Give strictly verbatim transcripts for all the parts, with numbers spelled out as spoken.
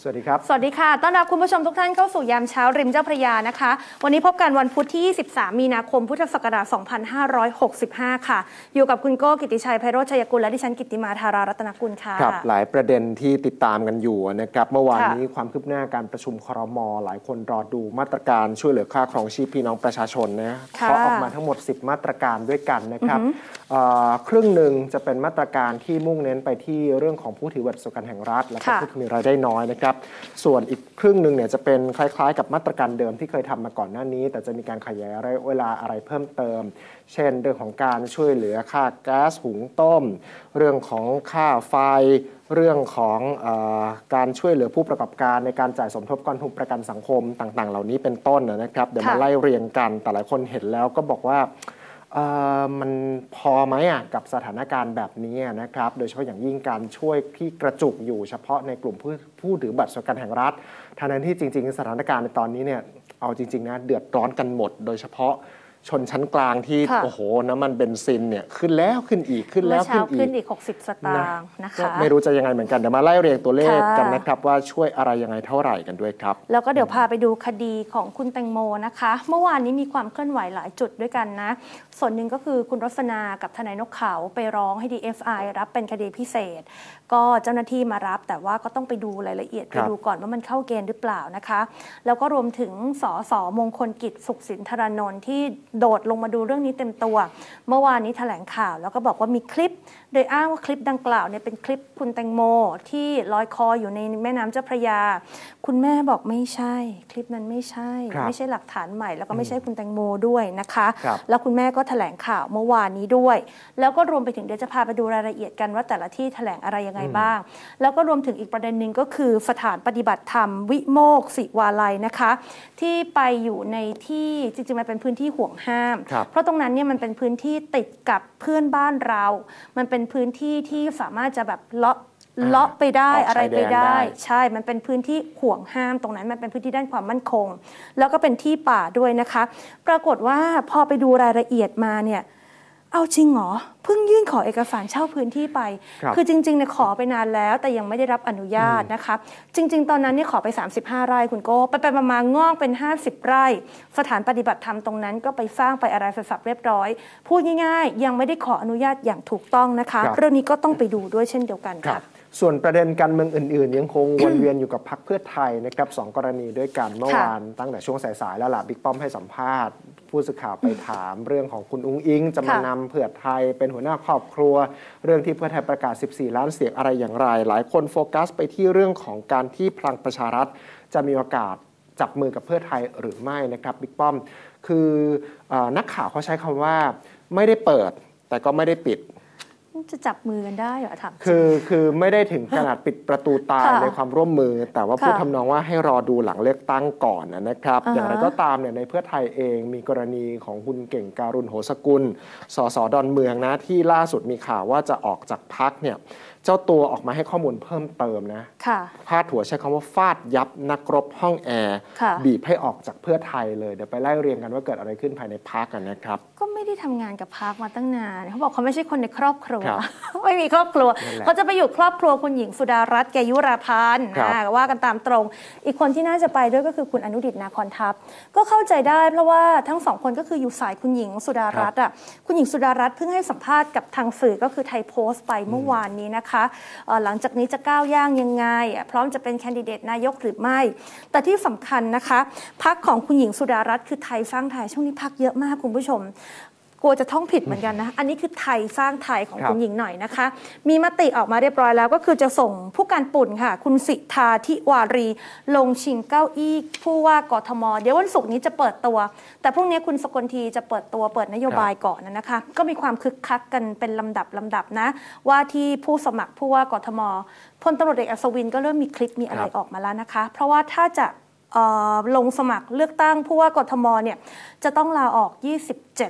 สวัสดีครับสวัสดีค่ะต้อนรับคุณผู้ชมทุกท่านเข้าสู่ยามเช้าริมเจ้าพระยานะคะวันนี้พบกันวันพุธที่ยี่สิบสามมีนาคมพุทธศักราชสองพันห้าร้อยหกสิบห้าค่ะอยู่กับคุณโก้กิติชัยไพโรจน์ชัยกุลและดิฉันกิตติมาธารารัตนกุลค่ะครับหลายประเด็นที่ติดตามกันอยู่นะครับเมื่อวานนี้ความคืบหน้าการประชุมครม.หลายคนรอดูมาตรการช่วยเหลือค่าครองชีพพี่น้องประชาชนนะเขาออกมาทั้งหมดสิบมาตรการด้วยกันนะครับครึ่งหนึ่งจะเป็นมาตรการที่มุ่งเน้นไปที่เรื่องของผู้ถือบัตรสวัสดิการแห่งรัฐและผู้ที่มีรายได้น้อยนะครับส่วนอีกครึ่งหนึ่งเนี่ยจะเป็นคล้ายๆกับมาตรการเดิมที่เคยทำมาก่อนหน้านี้แต่จะมีการขยายระยะเวลาอะไรเพิ่มเติมเช่นเรื่องของการช่วยเหลือค่าก๊าซหุงต้มเรื่องของค่าไฟเรื่องของเอ่อการช่วยเหลือผู้ประกอบการในการจ่ายสมทบกองทุนประกันสังคมต่างๆเหล่านี้เป็นต้นนะครับเดี๋ยวมาไล่เรียงกันแต่หลายคนเห็นแล้วก็บอกว่ามันพอไหมอ่ะกับสถานการณ์แบบนี้นะครับโดยเฉพาะอย่างยิ่งการช่วยที่กระจุกอยู่เฉพาะในกลุ่มผู้ผู้ถือบัตรสวัสดิการแห่งรัฐทั้งนั้นที่จริงๆสถานการณ์ในตอนนี้เนี่ยเอาจริงๆนะเดือดร้อนกันหมดโดยเฉพาะชนชั้นกลางที่โอ้โหน้ำมันเบนซินเนี่ยขึ้นแล้วขึ้นอีกขึ้นแล้วขึ้นอีกขึ้นอีกหกสิบสตางค์นะคะไม่รู้จะยังไงเหมือนกันเดี๋ยวมาไล่เรียงตัวเลขกันนะครับว่าช่วยอะไรยังไงเท่าไหร่กันด้วยครับแล้วก็เดี๋ยวพาไปดูคดีของคุณแตงโมนะคะเมื่อวานนี้มีความเคลื่อนไหวหลายจุดด้วยกันนะส่วนหนึ่งก็คือคุณรสนากับทนายนกเขาไปร้องให้ ดี เอส ไอ รับเป็นคดีพิเศษก็เจ้าหน้าที่มารับแต่ว่าก็ต้องไปดูรายละเอียดไปดูก่อนว่ามันเข้าเกณฑ์หรือเปล่านะคะแล้วก็รวมถึงสสมงคลกิจสุขสินธารานนท์ที่โดดลงมาดูเรื่องนี้เต็มตัวเมื่อวานนี้แถลงข่าวแล้วก็บอกว่ามีคลิปโดยอ้างว่าคลิปดังกล่าวเนี่ยเป็นคลิปคุณแตงโมที่ลอยคออยู่ในแม่น้ำเจ้าพระยาคุณแม่บอกไม่ใช่คลิปนั้นไม่ใช่ไม่ใช่หลักฐานใหม่แล้วก็ไม่ใช่คุณแตงโมด้วยนะคะแล้วคุณแม่ก็แถลงข่าวเมื่อวานนี้ด้วยแล้วก็รวมไปถึงเดี๋ยวจะพาไปดูรายละเอียดกันว่าแต่ละที่แถลงอะไรยังไงบ้างแล้วก็รวมถึงอีกประเด็นหนึ่งก็คือสถานปฏิบัติธรรมวิโมกข์ศิวาลัยนะคะที่ไปอยู่ในที่จริงๆมันเป็นพื้นที่ห่วงห้ามเพราะตรงนั้นเนี่ยมันเป็นพื้นที่ติดกับเพื่อนบ้านเรามันเป็นพื้นที่ที่สามารถจะแบบเลาะเลาะไปได้อะไรไปได้ใช่มันเป็นพื้นที่ห่วงห้ามตรงนั้นมันเป็นพื้นที่ด้านความมั่นคงแล้วก็เป็นที่ป่าด้วยนะคะปรากฏว่าพอไปดูรายละเอียดมาเนี่ยเอาจริงเหรอเพิ่งยื่นขอเอกสารเช่าพื้นที่ไป ค, คือจริงๆเนี่ยขอไปนานแล้วแต่ยังไม่ได้รับอนุญาตนะคะจริงๆตอนนั้นเนี่ยขอไปสามสิบห้าไร่คุณโก้ไปไปประมาณงอกเป็นห้าสิบไร่สถานปฏิบัติธรรมตรงนั้นก็ไปสร้างไปอะไรเสร็จสับเรียบร้อยพูดง่ายๆยังไม่ได้ขออนุญาตอย่างถูกต้องนะคะเรื่องนี้ก็ต้องไปดูด้วยเช่นเดียวกันค่ะส่วนประเด็นการเมืองอื่นๆยังคงวนเวียนอยู่กับพรรคเพื่อไทยนะครับสองกรณีด้วยกันเมื่อวานตั้งแต่ช่วงสายๆแล้วล่ะบิ๊กป้อมให้สัมภาษณ์ผู้สื่อข่าวไปถามเรื่องของคุณอุ๊งอิ๊งจะมานำเพื่อไทยเป็นหัวหน้าครอบครัวเรื่องที่เพื่อไทยประกาศสิบสี่ล้านเสียงอะไรอย่างไรหลายคนโฟกัสไปที่เรื่องของการที่พลังประชารัฐจะมีโอกาสจับมือกับเพื่อไทยหรือไม่นะครับบิ๊กป้อมคือนักข่าวเขาใช้คำว่าไม่ได้เปิดแต่ก็ไม่ได้ปิดจะจับมือกันได้เหรอถามคือคือไม่ได้ถึงขนาดปิดประตูตายในความร่วมมือแต่ว่าพูดทำนองว่าให้รอดูหลังเลือกตั้งก่อนนะครับอย่างไรก็ตามเนี่ยในเพื่อไทยเองมีกรณีของคุณเก่งการุณโหสกุลสสดอนเมืองนะที่ล่าสุดมีข่าวว่าจะออกจากพรรคเนี่ยเจ้าตัวออกมาให้ข้อมูลเพิ่มเติมนะพาดหัวใช้คำว่าฟาดยับนักรบห้องแอร์บีบให้ออกจากเพื่อไทยเลยเดี๋ยวไปไล่เรียงกันว่าเกิดอะไรขึ้นภายในพรรคกันนะครับก็ไม่ได้ทำงานกับพรรคมาตั้งนานเขาบอกเขาไม่ใช่คนในครอบครัวไม่มีครอบครัวเขาจะไปอยู่ครอบครัวคุณหญิงสุดารัตน์แกยุราพันธ์ว่ากันตามตรงอีกคนที่น่าจะไปด้วยก็คือคุณอนุดิษฐ์นาคอนทัพก็เข้าใจได้เพราะว่าทั้งสองคนก็คืออยู่สายคุณหญิงสุดารัตน์อ่ะคุณหญิงสุดารัตน์เพิ่งให้สัมภาษณ์กับทางสื่อก็คือไทยโพสต์ไปเมื่อวานนี้นะคะหลังจากนี้จะก้าวย่างยังไงพร้อมจะเป็นแคนดิเดตนายกหรือไม่แต่ที่สำคัญนะคะพรรคของคุณหญิงสุดารัตน์คือไทยสร้างไทยช่วงนี้พรรคเยอะมากคุณผู้ชมกลัวจะท่องผิดเหมือนกันนะอันนี้คือไทยสร้างไทยของคุณหญิงหน่อยนะคะมีมติออกมาเรียบร้อยแล้วก็คือจะส่งผู้การปุ่นค่ะคุณสิทธาธิวารีลงชิงเก้าอี้ผู้ว่ากทมเดี๋ยววันศุกร์นี้จะเปิดตัวแต่พรุ่งนี้คุณสกลทีจะเปิดตัวเปิดนโยบายก่อนนะคะก็มีความคึกคักกันเป็นลำดับลำดับนะว่าที่ผู้สมัครผู้ว่ากทมพลตำรวจเอกอัศวินก็เริ่มมีคลิปมีอะไรออกมาแล้วนะคะเพราะว่าถ้าจะลงสมัครเลือกตั้งผู้ว่ากทมเนี่ยจะต้องลาออกยี่สิบเจ็ด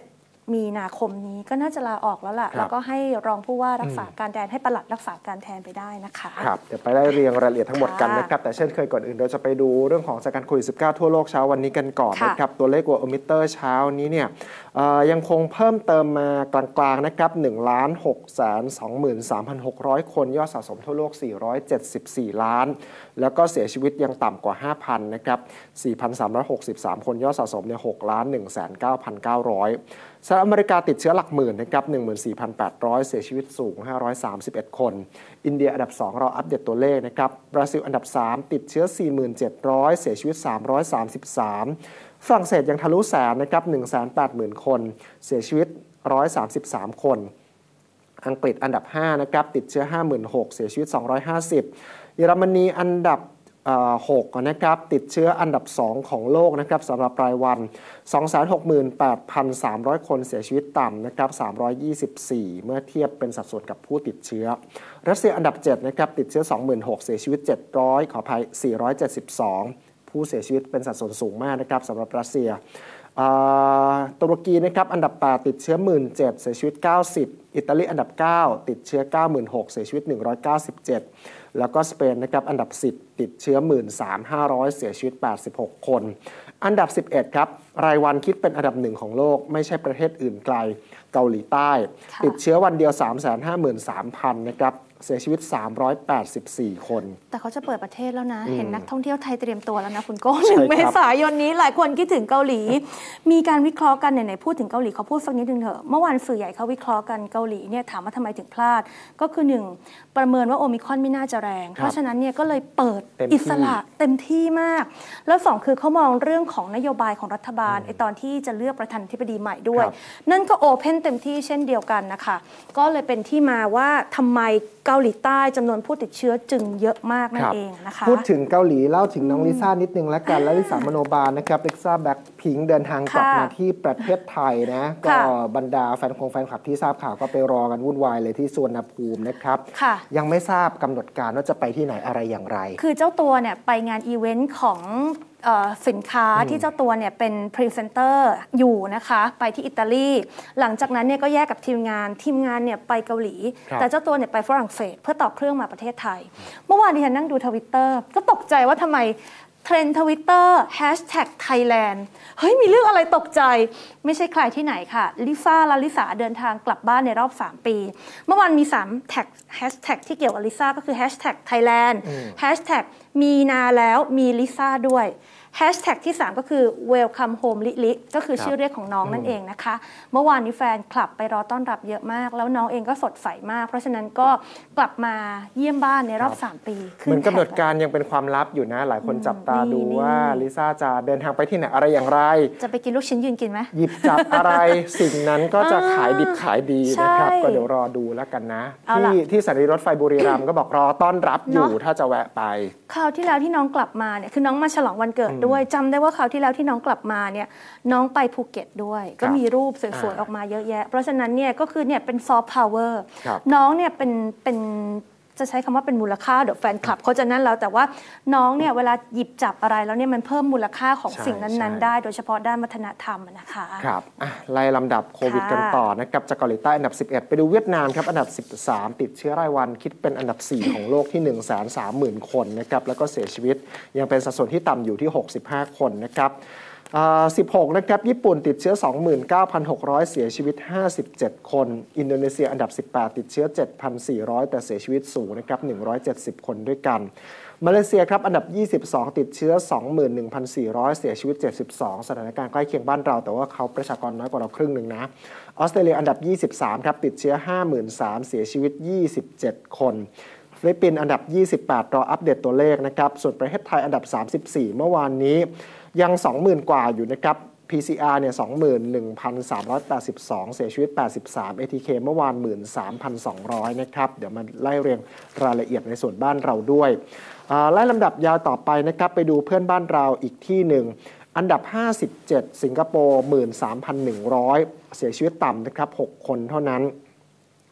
มีนาคมนี้ก็น่าจะลาออกแล้วล่ะแล้วก็ให้รองผู้ว่ารักษาการแทนให้ปลัดรักษาการแทนไปได้นะคะครับเดี๋ยวไปได้เรียงรายละเอียดทั้งหมดกันนะครับแต่เช่นเคยก่อนอื่นเราจะไปดูเรื่องของสถานการณ์โควิด สิบเก้า ทั่วโลกเช้าวันนี้กันก่อนนะครับตัวเลขวอร์มิเตอร์เช้านี้เนี่ยยังคงเพิ่มเติมมากลางๆนะครับหนึ่งล้านหกแสนสองหมื่นสามพันหกร้อยคนยอดสะสมทั่วโลกสี่ร้อยเจ็ดสิบสี่ล้านแล้วก็เสียชีวิตยังต่ำกว่า ห้าพัน นะครับ สี่พันสามร้อยหกสิบสาม คนยอดสะสมเนี่ยหกล้านหนึ่งแสนเก้าพันเก้าร้อยสหรัฐอเมริกาติดเชื้อหลักหมื่นนะครับ หนึ่งหมื่นสี่พันแปดร้อย เสียชีวิตสูงห้าร้อยสามสิบเอ็ดคนอินเดียอันดับสองเราอัปเดตตัวเลขนะครับบราซิลอันดับสามติดเชื้อ สี่หมื่นเจ็ดร้อย เสียชีวิตสามร้อยสามสิบสามฝรั่งเศสยังทะลุแสนนะครับ หนึ่งแสนแปดหมื่น คนเสียชีวิตหนึ่งร้อยสามสิบสามคนอังกฤษอันดับห้านะครับติดเชื้อ ห้าหมื่นหกพัน เสียชีวิตสองร้อยห้าสิบเยอรมนีอันดับหกนะครับติดเชื้ออันดับสองของโลกนะครับสำหรับรายวัน สองแสนหกหมื่นแปดพันสามร้อย คนเสียชีวิตต่ำนะครับสามร้อยยี่สิบสี่เมื่อเทียบเป็นสัดส่วนกับผู้ติดเชื้อรัสเซียอันดับเจ็ดนะครับติดเชื้อ สองหมื่นหกพัน เสียชีวิตเจ็ดร้อยขออภัยสี่ร้อยเจ็ดสิบสองผู้เสียชีวิตเป็นสัดส่วนสูงมากนะครับสำหรับรัสเซียตุรกีนะครับอันดับแปดติดเชื้อ หนึ่งหมื่นเจ็ดพัน เสียชีวิตเก้าสิบอิตาลีอันดับเก้าติดเชื้อ เก้าหมื่นหกพัน เสียชีวิตหนึ่งร้อยเก้าสิบเจ็ดแล้วก็สเปนนะครับอันดับสิบติดเชื้อ หนึ่งหมื่นสามพันห้าร้อย เสียชีวิตแปดสิบหกคนอันดับสิบเอ็ดครับรายวันคิดเป็นอันดับหนึ่งของโลกไม่ใช่ประเทศอื่นไกลเกาหลีใต้ติดเชื้อวันเดียว สามแสนห้าหมื่นสามพัน นะครับเสียชีวิตสามร้อยแปดสิบสี่คนแต่เขาจะเปิดประเทศแล้วนะเห็นนักท่องเที่ยวไทยเตรียมตัวแล้วนะคุณโก้หนึ่งเมษายนนี้หลายคนคิดถึงเกาหลีมีการวิเคราะห์กันไหนๆพูดถึงเกาหลีเขาพูดสักนิดนึงเถอะเมื่อวานสื่อใหญ่เขาวิเคราะห์กันเกาหลีเนี่ยถามว่าทำไมถึงพลาดก็คือหนึ่งประเมินว่าโอมิครอนไม่น่าจะแรงเพราะฉะนั้นเนี่ยก็เลยเปิดอิสระเต็มที่มากแล้วสองคือเขามองเรื่องของนโยบายของรัฐบาลไอตอนที่จะเลือกประธานาธิบดีใหม่ด้วยนั่นก็โอเพนเต็มที่เช่นเดียวกันนะคะก็เลยเป็นที่มาว่าทำไมเกาหลีใต้จำนวนผู้ติดเชื้อจึงเยอะมากนั่นเองนะคะพูดถึงเกาหลีเล่าถึงน้องลิซ่านิดนึงแล้วกันและลิซ่ามโนบาลนะครับลิซ่าแบ็คพิงค์เดินทางกลับมาที่ประเทศไทยนะก็บรรดาแฟนคงแฟนคลับที่ทราบข่าวก็ไปรอกันวุ่นวายเลยที่สุวรรณภูมินะครับยังไม่ทราบกำหนดการว่าจะไปที่ไหนอะไรอย่างไรคือเจ้าตัวเนี่ยไปงานอีเวนต์ของสินค้าที่เจ้าตัวเนี่ยเป็นพรีเซนเตอร์อยู่นะคะไปที่อิตาลีหลังจากนั้นเนี่ยก็แยกกับทีมงานทีมงานเนี่ยไปเกาหลีแต่เจ้าตัวเนี่ยไปฝรั่งเศสเพื่อต่อเครื่องมาประเทศไทยเมื่อวานดิฉันนั่งดูทวิตเตอร์ก็ตกใจว่าทำไมเทรนด์ทวิตเตอร์แฮชแท็กไทยแลนด์เฮ้ยมีเรื่องอะไรตกใจไม่ใช่ใครที่ไหนค่ะลิซ่าลาลิสาเดินทางกลับบ้านในรอบสามปีเมื่อวานมีสามแท็กแฮชแท็กที่เกี่ยวกับลิซ่าก็คือแฮชแท็กไทยแลนด์แฮชแท็กมีนาแล้วมีลิซ่าด้วยแฮชแท็กที่สามก็คือ welcome home ลิลิก็คือชื่อเรียกของน้องนั่นเองนะคะเมื่อวานนี้แฟนคลับไปรอต้อนรับเยอะมากแล้วน้องเองก็สดใสมากเพราะฉะนั้นก็กลับมาเยี่ยมบ้านในรอบสามปีเหมือนกำหนดการยังเป็นความลับอยู่นะหลายคนจับตาดูว่าลิซ่าจะเดินทางไปที่ไหนอะไรอย่างไรจะไปกินลูกชิ้นยืนกินไหมหยิบจับอะไรสิ่งนั้นก็จะขายดิบขายดีนะครับก็เดี๋ยวรอดูแล้วกันนะที่ที่สถานีรถไฟบุรีรัมย์ก็บอกรอต้อนรับอยู่ถ้าจะแวะไปคราวที่แล้วที่น้องกลับมาเนี่ยคือน้องมาฉลองวันเกิดด้วยจำได้ว่าคราวที่แล้วที่น้องกลับมาเนี่ยน้องไปภูเก็ตด้วยก็มีรูปสวยๆออกมาเยอะแยะเพราะฉะนั้นเนี่ยก็คือเนี่ยเป็นซอฟต์พาวเวอร์น้องเนี่ยเป็นเป็นจะใช้คำว่าเป็นมูลค่าเดี๋ยวแฟนคลับเขาจะนั่นแล้วแต่ว่าน้องเนี่ยเวลาหยิบจับอะไรแล้วเนี่ยมันเพิ่มมูลค่าของสิ่งนั้นๆได้โดยเฉพาะด้านวัฒนธรรมนะคะครับไล่ลำดับโควิดกันต่อนะครับจากเกาหลีใต้อันดับสิบเอ็ดไปดูเวียดนามครับอันดับสิบสามติดเชื้อรายวันคิดเป็นอันดับสี่ของโลกที่ หนึ่งแสนสามหมื่น คนนะครับแล้วก็เสียชีวิตยังเป็นสัดส่วนที่ต่ำอยู่ที่หกสิบห้าคนนะครับสิบหกนะครับญี่ปุ่นติดเชื้อ สองหมื่นเก้าพันหกร้อย เสียชีวิตห้าสิบเจ็ดคนอินโดนีเซียอันดับสิบแปดติดเชื้อ เจ็ดพันสี่ร้อย แต่เสียชีวิตสูงนะครับหนึ่งร้อยเจ็ดสิบคนด้วยกันมาเลเซียครับอันดับยี่สิบสองติดเชื้อ สองหมื่นหนึ่งพันสี่ร้อย เสียชีวิตเจ็ดสิบสองสถานการณ์ใกล้เคียงบ้านเราแต่ว่าเขาประชากรน้อยกว่าเราครึ่งหนึ่งนะออสเตรเลียอันดับยี่สิบสามครับติดเชื้อ ห้าหมื่นสามพัน เสียชีวิตยี่สิบเจ็ดคนฟิลิปปินส์อันดับยี่สิบแปดรออัปเดตตัวเลขนะครับส่วนประเทศไทยอันดับสามสิบสี่เมื่อวานนี้ยัง สองหมื่น กว่าอยู่นะครับ พี ซี อาร์ เนี่ย สองหมื่นหนึ่งพันสามร้อยแปดสิบสอง เสียชีวิตแปดสิบสาม เอ ที เค เมื่อวาน หนึ่งหมื่นสามพันสองร้อย นะครับเดี๋ยวมาไล่เรียงรายละเอียดในส่วนบ้านเราด้วยไล่ลำดับยาวต่อไปนะครับไปดูเพื่อนบ้านเราอีกที่หนึ่งอันดับห้าสิบเจ็ดสิงคโปร์ หนึ่งหมื่นสามพันหนึ่งร้อย เสียชีวิตต่ำนะครับหกคนเท่านั้น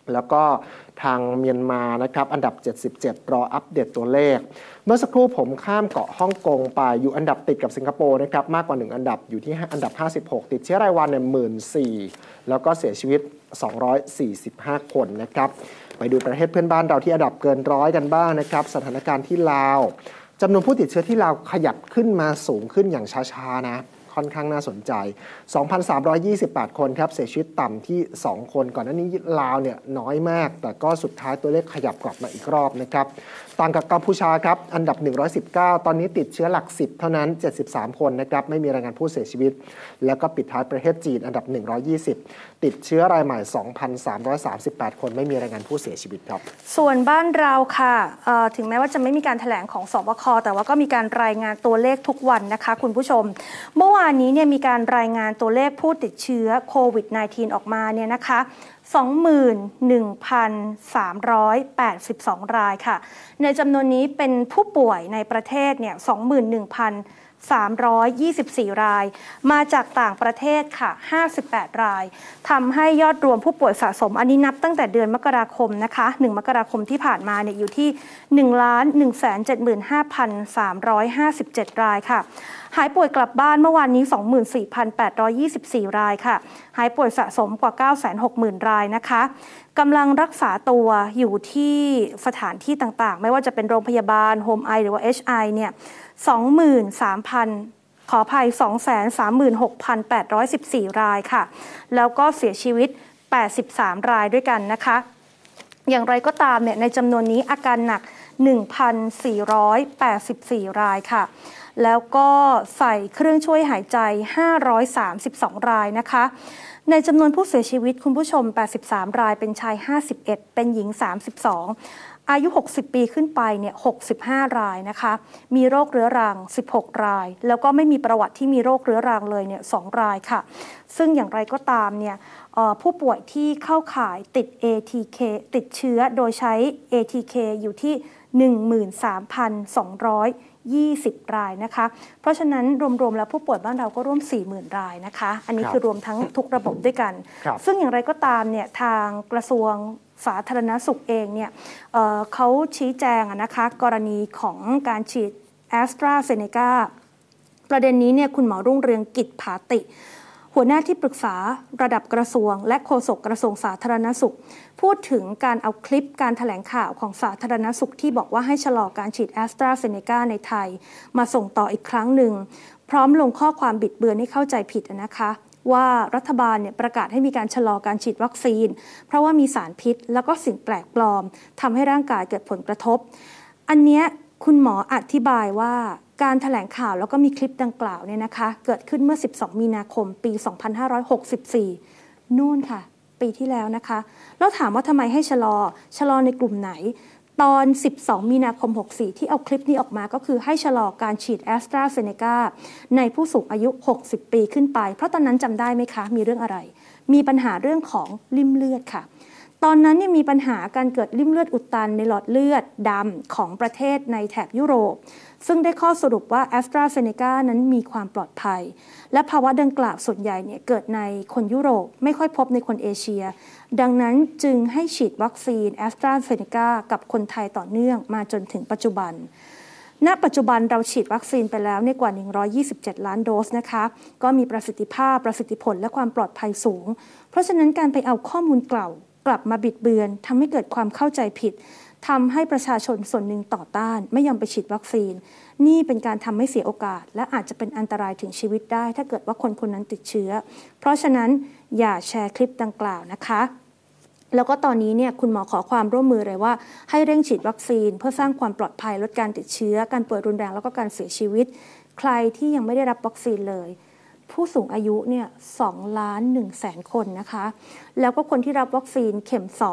แล้วก็ทางเมียนมานะครับอันดับเจ็ดสิบเจ็ดรออัปเดตตัวเลขเมื่อสักครู่ผมข้ามเกาะฮ่องกงไปอยู่อันดับติดกับสิงคโปร์นะครับมากกว่าหนึ่งอันดับอยู่ที่อันดับห้าสิบหกติดเชื้อรายวันเนี่ย หนึ่งหมื่นสี่พัน แล้วก็เสียชีวิตสองร้อยสี่สิบห้าคนนะครับไปดูประเทศเพื่อนบ้านเราที่อันดับเกินร้อยกันบ้างนะครับสถานการณ์ที่ลาวจำนวนผู้ติดเชื้อที่ลาวขยับขึ้นมาสูงขึ้นอย่างช้าๆนะค่อนข้างน่าสนใจ สองพันสามร้อยยี่สิบแปด คนครับเสียชีวิตต่ำที่สองคนก่อนหน้านี้ลาวเนี่ยน้อยมากแต่ก็สุดท้ายตัวเลขขยับกลับมาอีกรอบนะครับต่างกับกัมพูชาครับอันดับหนึ่งร้อยสิบเก้าตอนนี้ติดเชื้อหลักสิบเท่านั้นเจ็ดสิบสามคนนะครับไม่มีรายงานผู้เสียชีวิตแล้วก็ปิดท้ายประเทศจีนอันดับหนึ่งร้อยยี่สิบติดเชื้อรายใหม่ สองพันสามร้อยสามสิบแปด คนไม่มีรายงานผู้เสียชีวิตครับส่วนบ้านเราค่ะถึงแม้ว่าจะไม่มีการแถลงของสบคแต่ว่าก็มีการรายงานตัวเลขทุกวันนะคะคุณผู้ชมเมื่อวานนี้เนี่ยมีการรายงานตัวเลขผู้ติดเชื้อโควิด สิบเก้า ออกมาเนี่ยนะคะ สองหมื่นหนึ่งพันสามร้อยแปดสิบสอง รายค่ะในจำนวนนี้เป็นผู้ป่วยในประเทศเนี่ย สองหมื่นหนึ่งพันสามร้อยยี่สิบสี่ รายมาจากต่างประเทศค่ะห้าสิบแปดรายทำให้ยอดรวมผู้ป่วยสะสมอันนี้นับตั้งแต่เดือนมกราคมนะคะหนึ่งมกราคมที่ผ่านมาเนี่ยอยู่ที่ หนึ่งล้าน หนึ่งแสนเจ็ดหมื่นห้าพันสามร้อยห้าสิบเจ็ด รายค่ะหายป่วยกลับบ้านเมื่อวานนี้ สองหมื่นสี่พันแปดร้อยยี่สิบสี่ รายค่ะหายป่วยสะสมกว่า เก้าแสนหกหมื่น รายนะคะกำลังรักษาตัวอยู่ที่สถานที่ต่างๆไม่ว่าจะเป็นโรงพยาบาล Home I หรือว่า เอช ไอ เนี่ย สองหมื่นสามพัน ขออภัย สองแสนสามหมื่นหกพันแปดร้อยสิบสี่ รายค่ะแล้วก็เสียชีวิตแปดสิบสามรายด้วยกันนะคะอย่างไรก็ตามเนี่ยในจำนวนนี้อาการหนัก หนึ่งพันสี่ร้อยแปดสิบสี่ รายค่ะแล้วก็ใส่เครื่องช่วยหายใจห้าร้อยสามสิบสองรายนะคะในจำนวนผู้เสียชีวิตคุณผู้ชมแปดสิบสามรายเป็นชายห้าสิบเอ็ดเป็นหญิงสามสิบสองอายุหกสิบปีขึ้นไปเนี่ยหกสิบห้ารายนะคะมีโรคเรื้อรังสิบหกรายแล้วก็ไม่มีประวัติที่มีโรคเรื้อรังเลยเนี่ยสองรายค่ะซึ่งอย่างไรก็ตามเนี่ยผู้ป่วยที่เข้าข่ายติด เอ ที เค ติดเชื้อโดยใช้ เอ ที เค อยู่ที่ หนึ่งหมื่นสามพันสองร้อยยี่สิบ รายนะคะเพราะฉะนั้นรวมๆแล้วผู้ป่วยบ้านเราก็ร่วม สี่หมื่น รายนะคะอันนี้คือรวมทั้งทุกระบบด้วยกันซึ่งอย่างไรก็ตามเนี่ยทางกระทรวงสาธารณสุขเองเนี่ย เอ่อ เขาชี้แจงนะคะกรณีของการฉีด AstraZeneca ประเด็นนี้เนี่ยคุณหมอรุ่งเรืองกิจผาติหัวหน้าที่ปรึกษาระดับกระทรวงและโฆษกกระทรวงสาธารณสุขพูดถึงการเอาคลิปการแถลงข่าวของสาธารณสุขที่บอกว่าให้ชะลอการฉีด AstraZeneca ในไทยมาส่งต่ออีกครั้งหนึ่งพร้อมลงข้อความบิดเบือนให้เข้าใจผิดนะคะว่ารัฐบาลเนี่ยประกาศให้มีการชะลอการฉีดวัคซีนเพราะว่ามีสารพิษแล้วก็สิ่งแปลกปลอมทำให้ร่างกายเกิดผลกระทบอันเนี้ยคุณหมออธิบายว่าการแถลงข่าวแล้วก็มีคลิปดังกล่าวเนี่ยนะคะเกิดขึ้นเมื่อสิบสองมีนาคมปีสองพันห้าร้อยหกสิบสี่นู่นค่ะปีที่แล้วนะคะแล้วถามว่าทำไมให้ชะลอชะลอในกลุ่มไหนตอนสิบสองมีนาคมหกสิบสี่ที่เอาคลิปนี้ออกมาก็คือให้ชะลอการฉีด AstraZeneca ในผู้สูงอายุหกสิบปีขึ้นไปเพราะตอนนั้นจำได้ไหมคะมีเรื่องอะไรมีปัญหาเรื่องของลิ่มเลือดค่ะตอนนั้นเนี่ยมีปัญหาการเกิดลิ่มเลือดอุดตันในหลอดเลือดดำของประเทศในแถบยุโรปซึ่งได้ข้อสรุปว่า AstraZeneca นั้นมีความปลอดภัยและภาวะดังกล่าวส่วนใหญ่เนี่ยเกิดในคนยุโรปไม่ค่อยพบในคนเอเชียดังนั้นจึงให้ฉีดวัคซีน AstraZeneca กับคนไทยต่อเนื่องมาจนถึงปัจจุบันณปัจจุบันเราฉีดวัคซีนไปแล้วในกว่าหนึ่งร้อยยี่สิบเจ็ดล้านโดสนะคะก็มีประสิทธิภาพประสิทธิผลและความปลอดภัยสูงเพราะฉะนั้นการไปเอาข้อมูลเก่ากลับมาบิดเบือนทำให้เกิดความเข้าใจผิดทำให้ประชาชนส่วนหนึ่งต่อต้านไม่ยอมไปฉีดวัคซีนนี่เป็นการทำให้เสียโอกาสและอาจจะเป็นอันตรายถึงชีวิตได้ถ้าเกิดว่าคนคนนั้นติดเชื้อเพราะฉะนั้นอย่าแชร์คลิปดังกล่าวนะคะแล้วก็ตอนนี้เนี่ยคุณหมอขอความร่วมมือเลยว่าให้เร่งฉีดวัคซีนเพื่อสร้างความปลอดภัยลดการติดเชื้อการป่วยรุนแรงแล้วก็การเสียชีวิตใครที่ยังไม่ได้รับวัคซีนเลยผู้สูงอายุเนี่ยสองล้านหนึ่งแสนคนนะคะแล้วก็คนที่รับวัคซีนเข็มสอง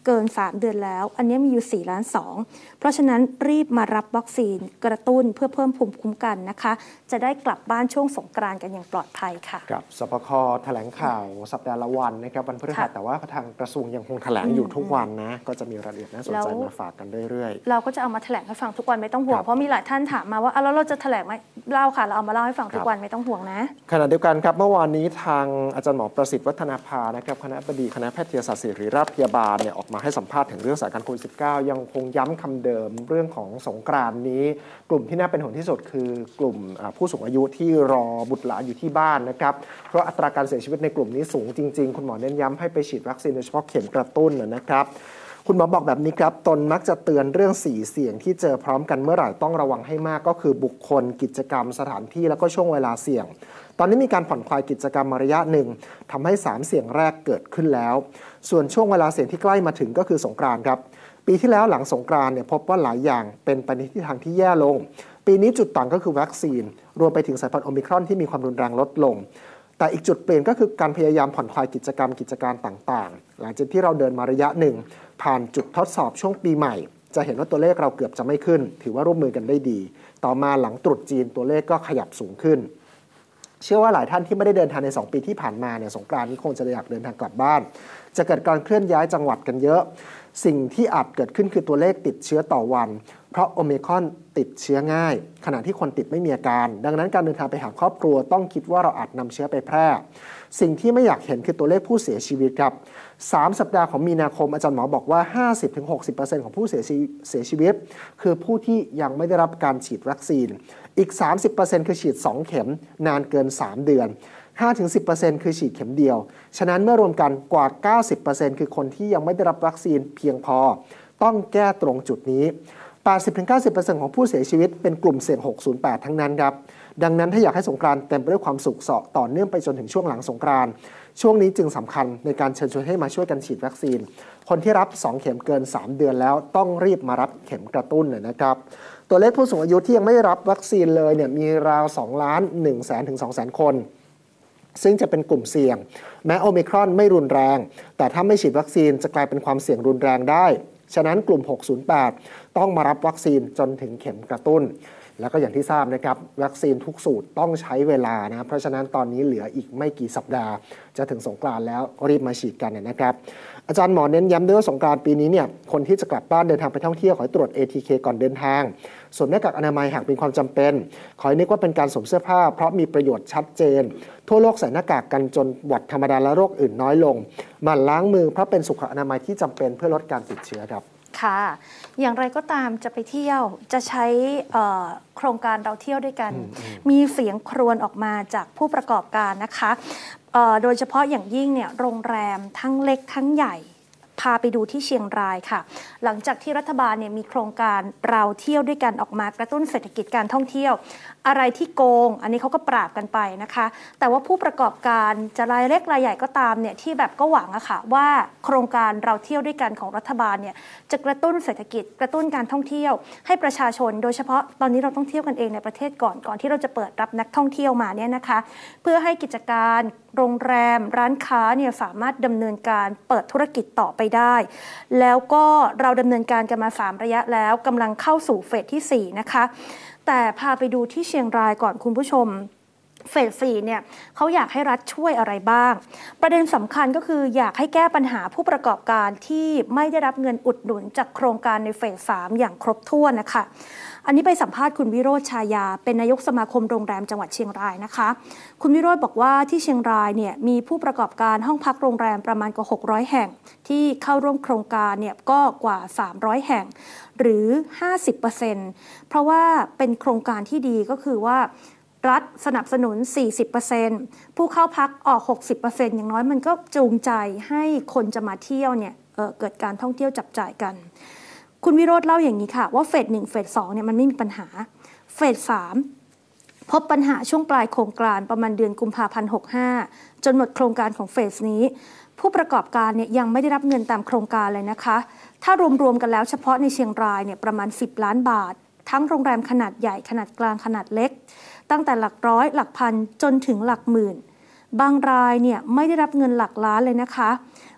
เกินสามเดือนแล้วอันนี้มีอยู่สี่ล้านสองเพราะฉะนั้นรีบมารับวัคซีนกระตุ้นเพื่อเพิ่มภูมิคุ้มกันนะคะจะได้กลับบ้านช่วงสงกรานต์กันอย่างปลอดภัยค่ะครับสปคแถลงข่าวสัปดาห์ละวันนะครับวันพฤหัสแต่ว่าทางกระทรวงยังคงแถลงอยู่ทุกวันนะก็จะมีรายละเอียดน่าสนใจมาฝากกันเรื่อยๆเราก็จะเอามาแถลงให้ฟังทุกวันไม่ต้องห่วงเพราะมีหลายท่านถามมาว่าแล้วเราจะแถลงไหมเล่าค่ะเราเอามาเล่าให้ฟังทุกวันไม่ต้องห่วงนะขณะเดียวกันครับเมื่อวานนี้ทางอาจารย์หมอประสิทธิ์วัฒนาภานะครับคณบดีคณะแพทยศาสตร์ศิริราชพยาบาลเนี่ยออกมาให้สัมภาษณ์ถึงเรื่องสถานการณ์โควิด สิบเก้า ยังคงย้ำคำเดิมเรื่องของสงกรานต์นี้กลุ่มที่น่าเป็นห่วงที่สุดคือกลุ่มผู้สูงอายุที่รอบุตรหลานอยู่ที่บ้านนะครับเพราะอัตราการเสียชีวิตในกลุ่มนี้สูงจริงๆคุณหมอเน้นย้ำให้ไปฉีดวัคซีนโดยเฉพาะเข็มกระตุ้นนะครับคุณหมอบอกแบบนี้ครับตนมักจะเตือนเรื่องสี่เสี่ยงที่เจอพร้อมกันเมื่อไหร่ต้องระวังให้มากก็คือบุคคลกิจกรรมสถานที่แล้วก็ช่วงเวลาเสี่ยงตอนนี้มีการผ่อนคลายกิจกรรมมาระยะหนึ่งทำให้สามเสี่ยงแรกเกิดขึ้นแล้วส่วนช่วงเวลาเสี่ยงที่ใกล้มาถึงก็คือสงกรานต์ครับปีที่แล้วหลังสงกรานต์เนี่ยพบว่าหลายอย่างเป็นไปในทิศทางที่แย่ลงปีนี้จุดต่างก็คือวัคซีนรวมไปถึงสายพันธุ์โอมิครอนที่มีความรุนแรงลดลงแต่อีกจุดเปลี่ยนก็คือการพยายามผ่อนคลายกิจกรรมกิจการต่างๆหลังจากที่เราเดินมาระยะหนึ่งผ่านจุดทดสอบช่วงปีใหม่จะเห็นว่าตัวเลขเราเกือบจะไม่ขึ้นถือว่าร่วมมือกันได้ดีต่อมาหลังตรุษจีนตัวเลขก็ขยับสูงขึ้นเชื่อว่าหลายท่านที่ไม่ได้เดินทางในสองปีที่ผ่านมาเนี่ยสงกรานต์นี้คงจะอยากเดินทางกลับบ้านจะเกิดการเคลื่อนย้ายจังหวัดกันเยอะสิ่งที่อาจเกิดขึ้นคือตัวเลขติดเชื้อต่อวันเพราะโอมิครอนติดเชื้อง่ายขณะที่คนติดไม่มีอาการดังนั้นการเดินทางไปหาครอบครัวต้องคิดว่าเราอาจนำเชื้อไปแพร่สิ่งที่ไม่อยากเห็นคือตัวเลขผู้เสียชีวิตครับสามสัปดาห์ของมีนาคมอาจารย์หมอบอกว่า ห้าสิบถึงหกสิบเปอร์เซ็นต์ ของผู้เสียชีวิตเสียชีวิตคือผู้ที่ยังไม่ได้รับการฉีดวัคซีนอีก สามสิบเปอร์เซ็นต์ คือฉีดสองเข็มนานเกินสามเดือน ห้าถึงสิบเปอร์เซ็นต์ คือฉีดเข็มเดียวฉะนั้นเมื่อรวมกันกว่า เก้าสิบเปอร์เซ็นต์ คือคนที่ยังไม่ได้รับวัคซีนเพียงพอต้องแก้ตรงจุดนี้ แปดสิบถึงเก้าสิบเปอร์เซ็นต์ ของผู้เสียชีวิตเป็นกลุ่มเสี่ยงหกศูนย์แปดทั้งนั้นครับดังนั้นถ้าอยากให้สงกรานต์เต็มไปด้วยความสุขเสาะต่อเนื่องไปจนถึงช่วงหลังสงกรานต์ช่วงนี้จึงสำคัญในการเชิญชวนให้มาช่วยกันฉีดวัคซีนคนที่รับสองเข็มเกินสามเดือนแล้วต้องรีบมารับเข็มกระตุ้นนะครับตัวเลขผู้สูงอายุที่ยังไม่ได้รับวัคซีนเลยเนี่ยมีราวสองล้านหนึ่งแสนถึงสองแสนคนซึ่งจะเป็นกลุ่มเสี่ยงแม้โอมิครอนไม่รุนแรงแต่ถ้าไม่ฉีดวัคซีนจะกลายเป็นความเสี่ยงรุนแรงได้ฉะนั้นกลุ่มหกศูนย์แปดต้องมารับวัคซีนจนถึงเข็มกระตุ้นแล้วก็อย่างที่ทราบนะครับวัคซีนทุกสูตรต้องใช้เวลานะเพราะฉะนั้นตอนนี้เหลืออีกไม่กี่สัปดาห์จะถึงสงกรานต์แล้วรีบมาฉีดกันนะครับอาจารย์หมอเน้นย้ำด้วยว่าสงกรานต์ปีนี้เนี่ยคนที่จะกลับบ้านเดินทางไปท่องเที่ยวขอให้ตรวจ เอ ที เค ก่อนเดินทางสวมหน้ากากอนามัยหากมีความจำเป็นขอให้นึกว่าเป็นการสวมเสื้อผ้าเพราะมีประโยชน์ชัดเจนทั่วโลกใส่หน้ากากกันจนหวัดธรรมดาและโรคอื่นน้อยลงหมั่นล้างมือเพราะเป็นสุขอนามัยที่จำเป็นเพื่อลดการติดเชื้อครับค่ะอย่างไรก็ตามจะไปเที่ยวจะใช้โครงการเราเที่ยวด้วยกันมีเสียงครวญออกมาจากผู้ประกอบการนะคะโดยเฉพาะอย่างยิ่งเนี่ยโรงแรมทั้งเล็กทั้งใหญ่พาไปดูที่เชียงรายค่ะหลังจากที่รัฐบาลเนี่ยมีโครงการเราเที่ยวด้วยกันออกมากระตุ้นเศรษฐกิจการท่องเที่ยวอะไรที่โกงอันนี้เขาก็ปราบกันไปนะคะแต่ว่าผู้ประกอบการจะรายเล็กรายใหญ่ก็ตามเนี่ยที่แบบก็หวังอะค่ะว่าโครงการเราเที่ยวด้วยกันของรัฐบาลเนี่ยจะกระตุ้นเศรษฐกิจกระตุ้นการท่องเที่ยวให้ประชาชนโดยเฉพาะตอนนี้เราต้องเที่ยวกันเองในประเทศก่อนก่อนที่เราจะเปิดรับนักท่องเที่ยวมาเนี่ยนะคะเพื่อให้กิจการโรงแรมร้านค้าเนี่ยสามารถดำเนินการเปิดธุรกิจต่อไปได้แล้วก็เราดำเนินการกันมาสามระยะแล้วกำลังเข้าสู่เฟสที่สี่นะคะแต่พาไปดูที่เชียงรายก่อนคุณผู้ชมเฟสสี่เนี่ยเขาอยากให้รัฐช่วยอะไรบ้างประเด็นสำคัญก็คืออยากให้แก้ปัญหาผู้ประกอบการที่ไม่ได้รับเงินอุดหนุนจากโครงการในเฟสสามอย่างครบถ้วนนะคะอันนี้ไปสัมภาษณ์คุณวิโรจน์ชายาเป็นนายกสมาคมโรงแรมจังหวัดเชียงรายนะคะคุณวิโรจน์บอกว่าที่เชียงรายเนี่ยมีผู้ประกอบการห้องพักโรงแรมประมาณกว่าหกร้อยแห่งที่เข้าร่วมโครงการเนี่ยก็กว่าสามร้อยแห่งหรือ ห้าสิบเปอร์เซ็นต์ เพราะว่าเป็นโครงการที่ดีก็คือว่ารัฐสนับสนุน สี่สิบเปอร์เซ็นต์ ผู้เข้าพักออก หกสิบเปอร์เซ็นต์ อย่างน้อยมันก็จูงใจให้คนจะมาเที่ยวเนี่ย เอ่อ เกิดการท่องเที่ยวจับจ่ายกันคุณวิโรจน์เล่าอย่างนี้ค่ะว่าเฟสหนึ่งเฟสสองเนี่ยมันไม่มีปัญหาเฟสสามพบปัญหาช่วงปลายโครงการประมาณเดือนกุมภาพันธ์หกสิบห้าจนหมดโครงการของเฟสนี้ผู้ประกอบการเนี่ยยังไม่ได้รับเงินตามโครงการเลยนะคะถ้ารวมๆกันแล้วเฉพาะในเชียงรายเนี่ยประมาณสิบล้านบาททั้งโรงแรมขนาดใหญ่ขนาดกลางขนาดเล็กตั้งแต่หลักร้อยหลักพันจนถึงหลักหมื่นบางรายเนี่ยไม่ได้รับเงินหลักล้านเลยนะคะ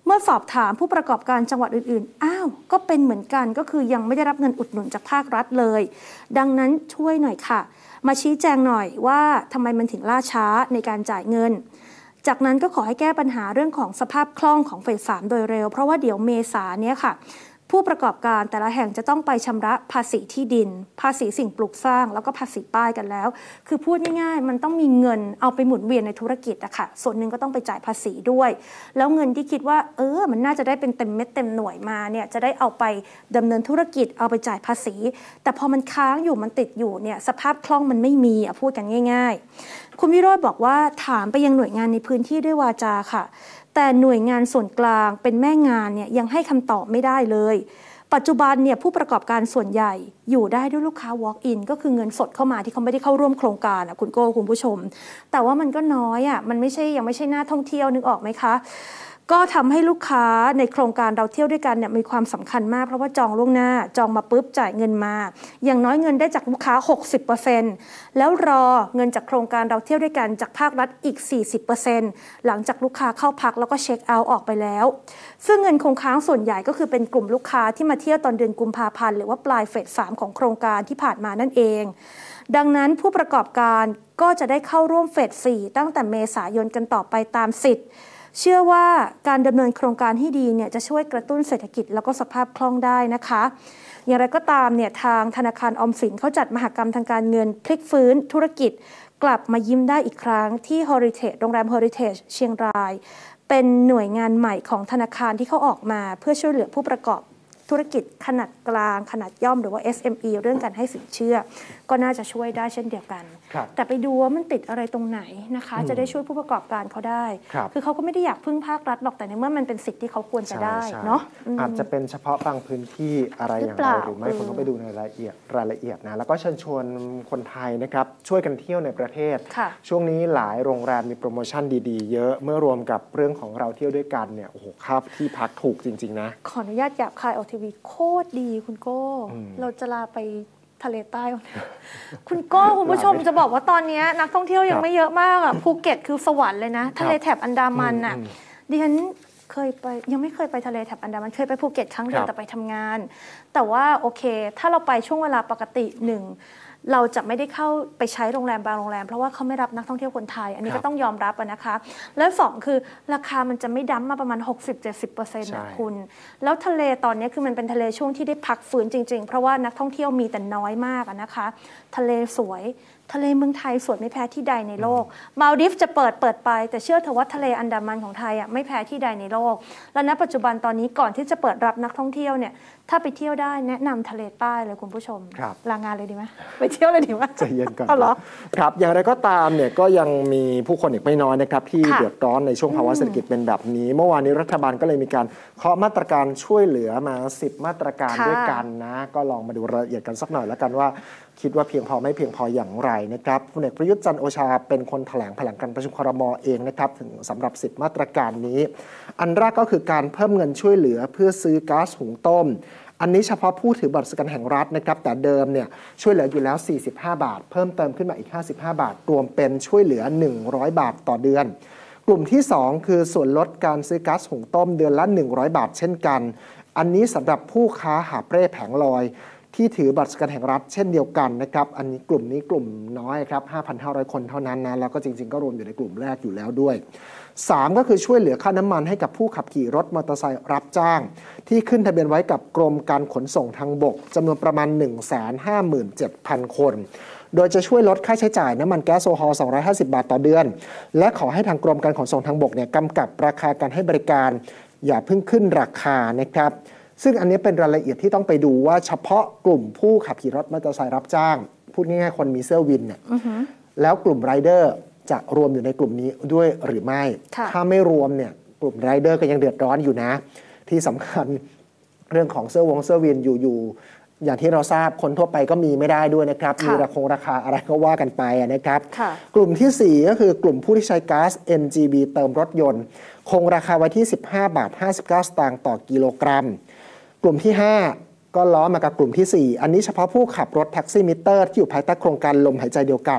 เมื่อสอบถามผู้ประกอบการจังหวัดอื่นๆอ้าวก็เป็นเหมือนกันก็คือยังไม่ได้รับเงินอุดหนุนจากภาครัฐเลยดังนั้นช่วยหน่อยค่ะมาชี้แจงหน่อยว่าทำไมมันถึงล่าช้าในการจ่ายเงินจากนั้นก็ขอให้แก้ปัญหาเรื่องของสภาพคล่องของเฟสสามโดยเร็วเพราะว่าเดี๋ยวเมษาเนี้ยค่ะผู้ประกอบการแต่ละแห่งจะต้องไปชำระภาษีที่ดินภาษีสิ่งปลูกสร้างแล้วก็ภาษีป้ายกันแล้วคือพูดง่ายๆมันต้องมีเงินเอาไปหมุนเวียนในธุรกิจอะค่ะส่วนหนึ่งก็ต้องไปจ่ายภาษีด้วยแล้วเงินที่คิดว่าเออมันน่าจะได้เป็นเต็มเม็ดเต็มหน่วยมาเนี่ยจะได้เอาไปดำเนินธุรกิจเอาไปจ่ายภาษีแต่พอมันค้างอยู่มันติดอยู่เนี่ยสภาพคล่องมันไม่มีอะพูดกันง่ายๆคุณวิโรจน์บอกว่าถามไปยังหน่วยงานในพื้นที่ด้วยวาจาค่ะแต่หน่วยงานส่วนกลางเป็นแม่งานเนี่ยยังให้คำตอบไม่ได้เลยปัจจุบันเนี่ยผู้ประกอบการส่วนใหญ่อยู่ได้ด้วยลูกค้า walk in ก็คือเงินสดเข้ามาที่เขาไม่ได้เข้าร่วมโครงการอ่ะคุณโก้คุณผู้ชมแต่ว่ามันก็น้อยอ่ะมันไม่ใช่ยังไม่ใช่หน้าท่องเที่ยวนึกออกไหมคะก็ทำให้ลูกค้าในโครงการเราเที่ยวด้วยกันเนี่ยมีความสำคัญมากเพราะว่าจองล่วงหน้าจองมาปุ๊บจ่ายเงินมาอย่างน้อยเงินได้จากลูกค้า หกสิบเปอร์เซ็นต์ แล้วรอเงินจากโครงการเราเที่ยวด้วยกันจากภาครัฐอีก สี่สิบเปอร์เซ็นต์ หลังจากลูกค้าเข้าพักแล้วก็เช็คเอาท์ออกไปแล้วซึ่งเงินคงค้างส่วนใหญ่ก็คือเป็นกลุ่มลูกค้าที่มาเที่ยวตอนเดือนกุมภาพันธ์หรือว่าปลายเฟสสามของโครงการที่ผ่านมานั่นเองดังนั้นผู้ประกอบการก็จะได้เข้าร่วมเฟสสี่ตั้งแต่เมษายนกันต่อไปตามสิทธิ์เชื่อว่าการดำเนินโครงการให้ดีเนี่ยจะช่วยกระตุ้นเศรษฐกิจแล้วก็สภาพคล่องได้นะคะอย่างไรก็ตามเนี่ยทางธนาคารออมสินเขาจัดมหกรรมทางการเงินพลิกฟื้นธุรกิจกลับมายิ้มได้อีกครั้งที่ Heritage โรงแรม Heritage เชียงรายเป็นหน่วยงานใหม่ของธนาคารที่เขาออกมาเพื่อช่วยเหลือผู้ประกอบธุรกิจขนาดกลางขนาดย่อมหรือว่า เอส เอ็ม อี เรื่องการให้สินเชื่อก็น่าจะช่วยได้เช่นเดียวกันแต่ไปดูว่ามันติดอะไรตรงไหนนะคะจะได้ช่วยผู้ประกอบการเขาได้คือเขาก็ไม่ได้อยากพึ่งภาครัฐหรอกแต่ในเมื่อมันเป็นสิทธิ์ที่เขาควรจะได้เนาะอาจจะเป็นเฉพาะบางพื้นที่อะไรอย่างไรหรือไม่คนต้องไปดูในรายละเอียดรายละเอียดนะแล้วก็เชิญชวนคนไทยนะครับช่วยกันเที่ยวในประเทศช่วงนี้หลายโรงแรมมีโปรโมชั่นดีๆเยอะเมื่อรวมกับเรื่องของเราเที่ยวด้วยกันเนี่ยโอ้โหค่าที่พักถูกจริงๆนะขออนุญาตหยาบคายออกทีวีโคตรดีคุณโก้เราจะลาไปทะเลใต้คุณโก้คุณผู้ชมจะบอกว่าตอนนี้นักท่องเที่ยวยังไม่เยอะมากอ่ะภูเก็ตคือสวรรค์เลยนะทะเลแถบอันดามันอ่ะดิฉันเคยไปยังไม่เคยไปทะเลแถบอันดามันเคยไปภูเก็ตครั้งเดียวแต่ไปทำงานแต่ว่าโอเคถ้าเราไปช่วงเวลาปกติหนึ่งเราจะไม่ได้เข้าไปใช้โรงแรมบางโรงแรมเพราะว่าเขาไม่รับนักท่องเที่ยวคนไทยอันนี้ก็ต้องยอมรับนะคะแล้วสองคือราคามันจะไม่ดั้มมาประมาณ หกสิบถึงเจ็ดสิบเปอร์เซ็นต์ นะคุณแล้วทะเลตอนนี้คือมันเป็นทะเลช่วงที่ได้พักฟื้นจริงๆเพราะว่านักท่องเที่ยวมีแต่น้อยมากนะคะทะเลสวยทะเลเมืองไทยสวยไม่แพ้ที่ใดในโลกมาลดีฟจะเปิดเปิดไปแต่เชื่อเถอะว่าทะเลอันดามันของไทยอ่ะไม่แพ้ที่ใดในโลกและณปัจจุบันตอนนี้ก่อนที่จะเปิดรับนักท่องเที่ยวเนี่ยถ้าไปเที่ยวได้แนะนำทะเลใต้เลยคุณผู้ชมลางานเลยดีไหมไปเที่ยวเลยดีไหมใจเย็นก่อนครับอย่างไรก็ตามเนี่ยก็ยังมีผู้คนอีกไม่น้อยนะครับที่เดือดร้อนในช่วงภาวะเศรษฐกิจเป็นแบบนี้เมื่อวานนี้รัฐบาลก็เลยมีการเคาะมาตรการช่วยเหลือมาสิบมาตรการด้วยกันนะก็ลองมาดูรายละเอียดกันสักหน่อยแล้วกันว่าคิดว่าเพียงพอไม่เพียงพออย่างไรนะครับพลเอกประยุทธ์จันทร์โอชาเป็นคนแถลงแถลงการประชุมครม.เองนะครับถึงสำหรับสิบมาตรการนี้อันแรกก็คือการเพิ่มเงินช่วยเหลือเพื่อซื้อก๊าซหุงต้มอันนี้เฉพาะผู้ถือบัตรประกันแห่งรัฐนะครับแต่เดิมเนี่ยช่วยเหลืออยู่แล้วสี่สิบห้าบาทเพิ่มเติมขึ้นมาอีกห้าสิบห้าบาทรวมเป็นช่วยเหลือหนึ่งร้อยบาทต่อเดือนกลุ่มที่สองคือส่วนลดการซื้อก๊าซหุงต้มเดือนละหนึ่งร้อยบาทเช่นกันอันนี้สำหรับผู้ค้าหาบเร่แผงลอยที่ถือบัตรประกันแห่งรัฐเช่นเดียวกันนะครับอันนี้กลุ่มนี้กลุ่มน้อยครับ ห้าพันห้าร้อย คนเท่านั้นนะแล้วก็จริงๆก็รวมอยู่ในกลุ่มแรกอยู่แล้วด้วยสามก็คือช่วยเหลือค่าน้ำมันให้กับผู้ขับขี่รถมอเตอร์ไซค์รับจ้างที่ขึ้นทะเบียนไว้กับกรมการขนส่งทางบกจำนวนประมาณ หนึ่งแสนห้าหมื่นเจ็ดพัน คนโดยจะช่วยลดค่าใช้จ่ายน้ำมันแก๊สโซฮอลสองร้อยห้าสิบบาทต่อเดือนและขอให้ทางกรมการขนส่งทางบกเนี่ยกำกับราคาการให้บริการอย่าเพิ่งขึ้นราคานะครับซึ่งอันนี้เป็นรายละเอียดที่ต้องไปดูว่าเฉพาะกลุ่มผู้ขับขี่รถมอเตอร์ไซค์รับจ้างพูดง่ายๆคนมีเสื้อวินเนี่ย uh-huh. แล้วกลุ่มไรเดอร์จะรวมอยู่ในกลุ่มนี้ด้วยหรือไม่ถ้าไม่รวมเนี่ยกลุ่มไรเดอร์ก็ยังเดือดร้อนอยู่นะที่สำคัญเรื่องของเสื้อวงเสื้อวินอยู่ๆอย่างที่เราทราบคนทั่วไปก็มีไม่ได้ด้วยนะครับมีราคงราคาอะไรก็ว่ากันไปนะครับกลุ่มที่สี่ก็คือกลุ่มผู้ที่ใช้ก๊าซ เอ็น จี บี เติมรถยนต์คงราคาไว้ที่สิบห้าบาทห้าสิบเก้าสตางค์ต่อกิโลกรัมกลุ่มที่ห้าก็ล้อมากับกลุ่มที่สี่อันนี้เฉพาะผู้ขับรถแท็กซี่มิเตอร์ที่อยู่ภายใต้โครงการลมหายใจเดียวกัน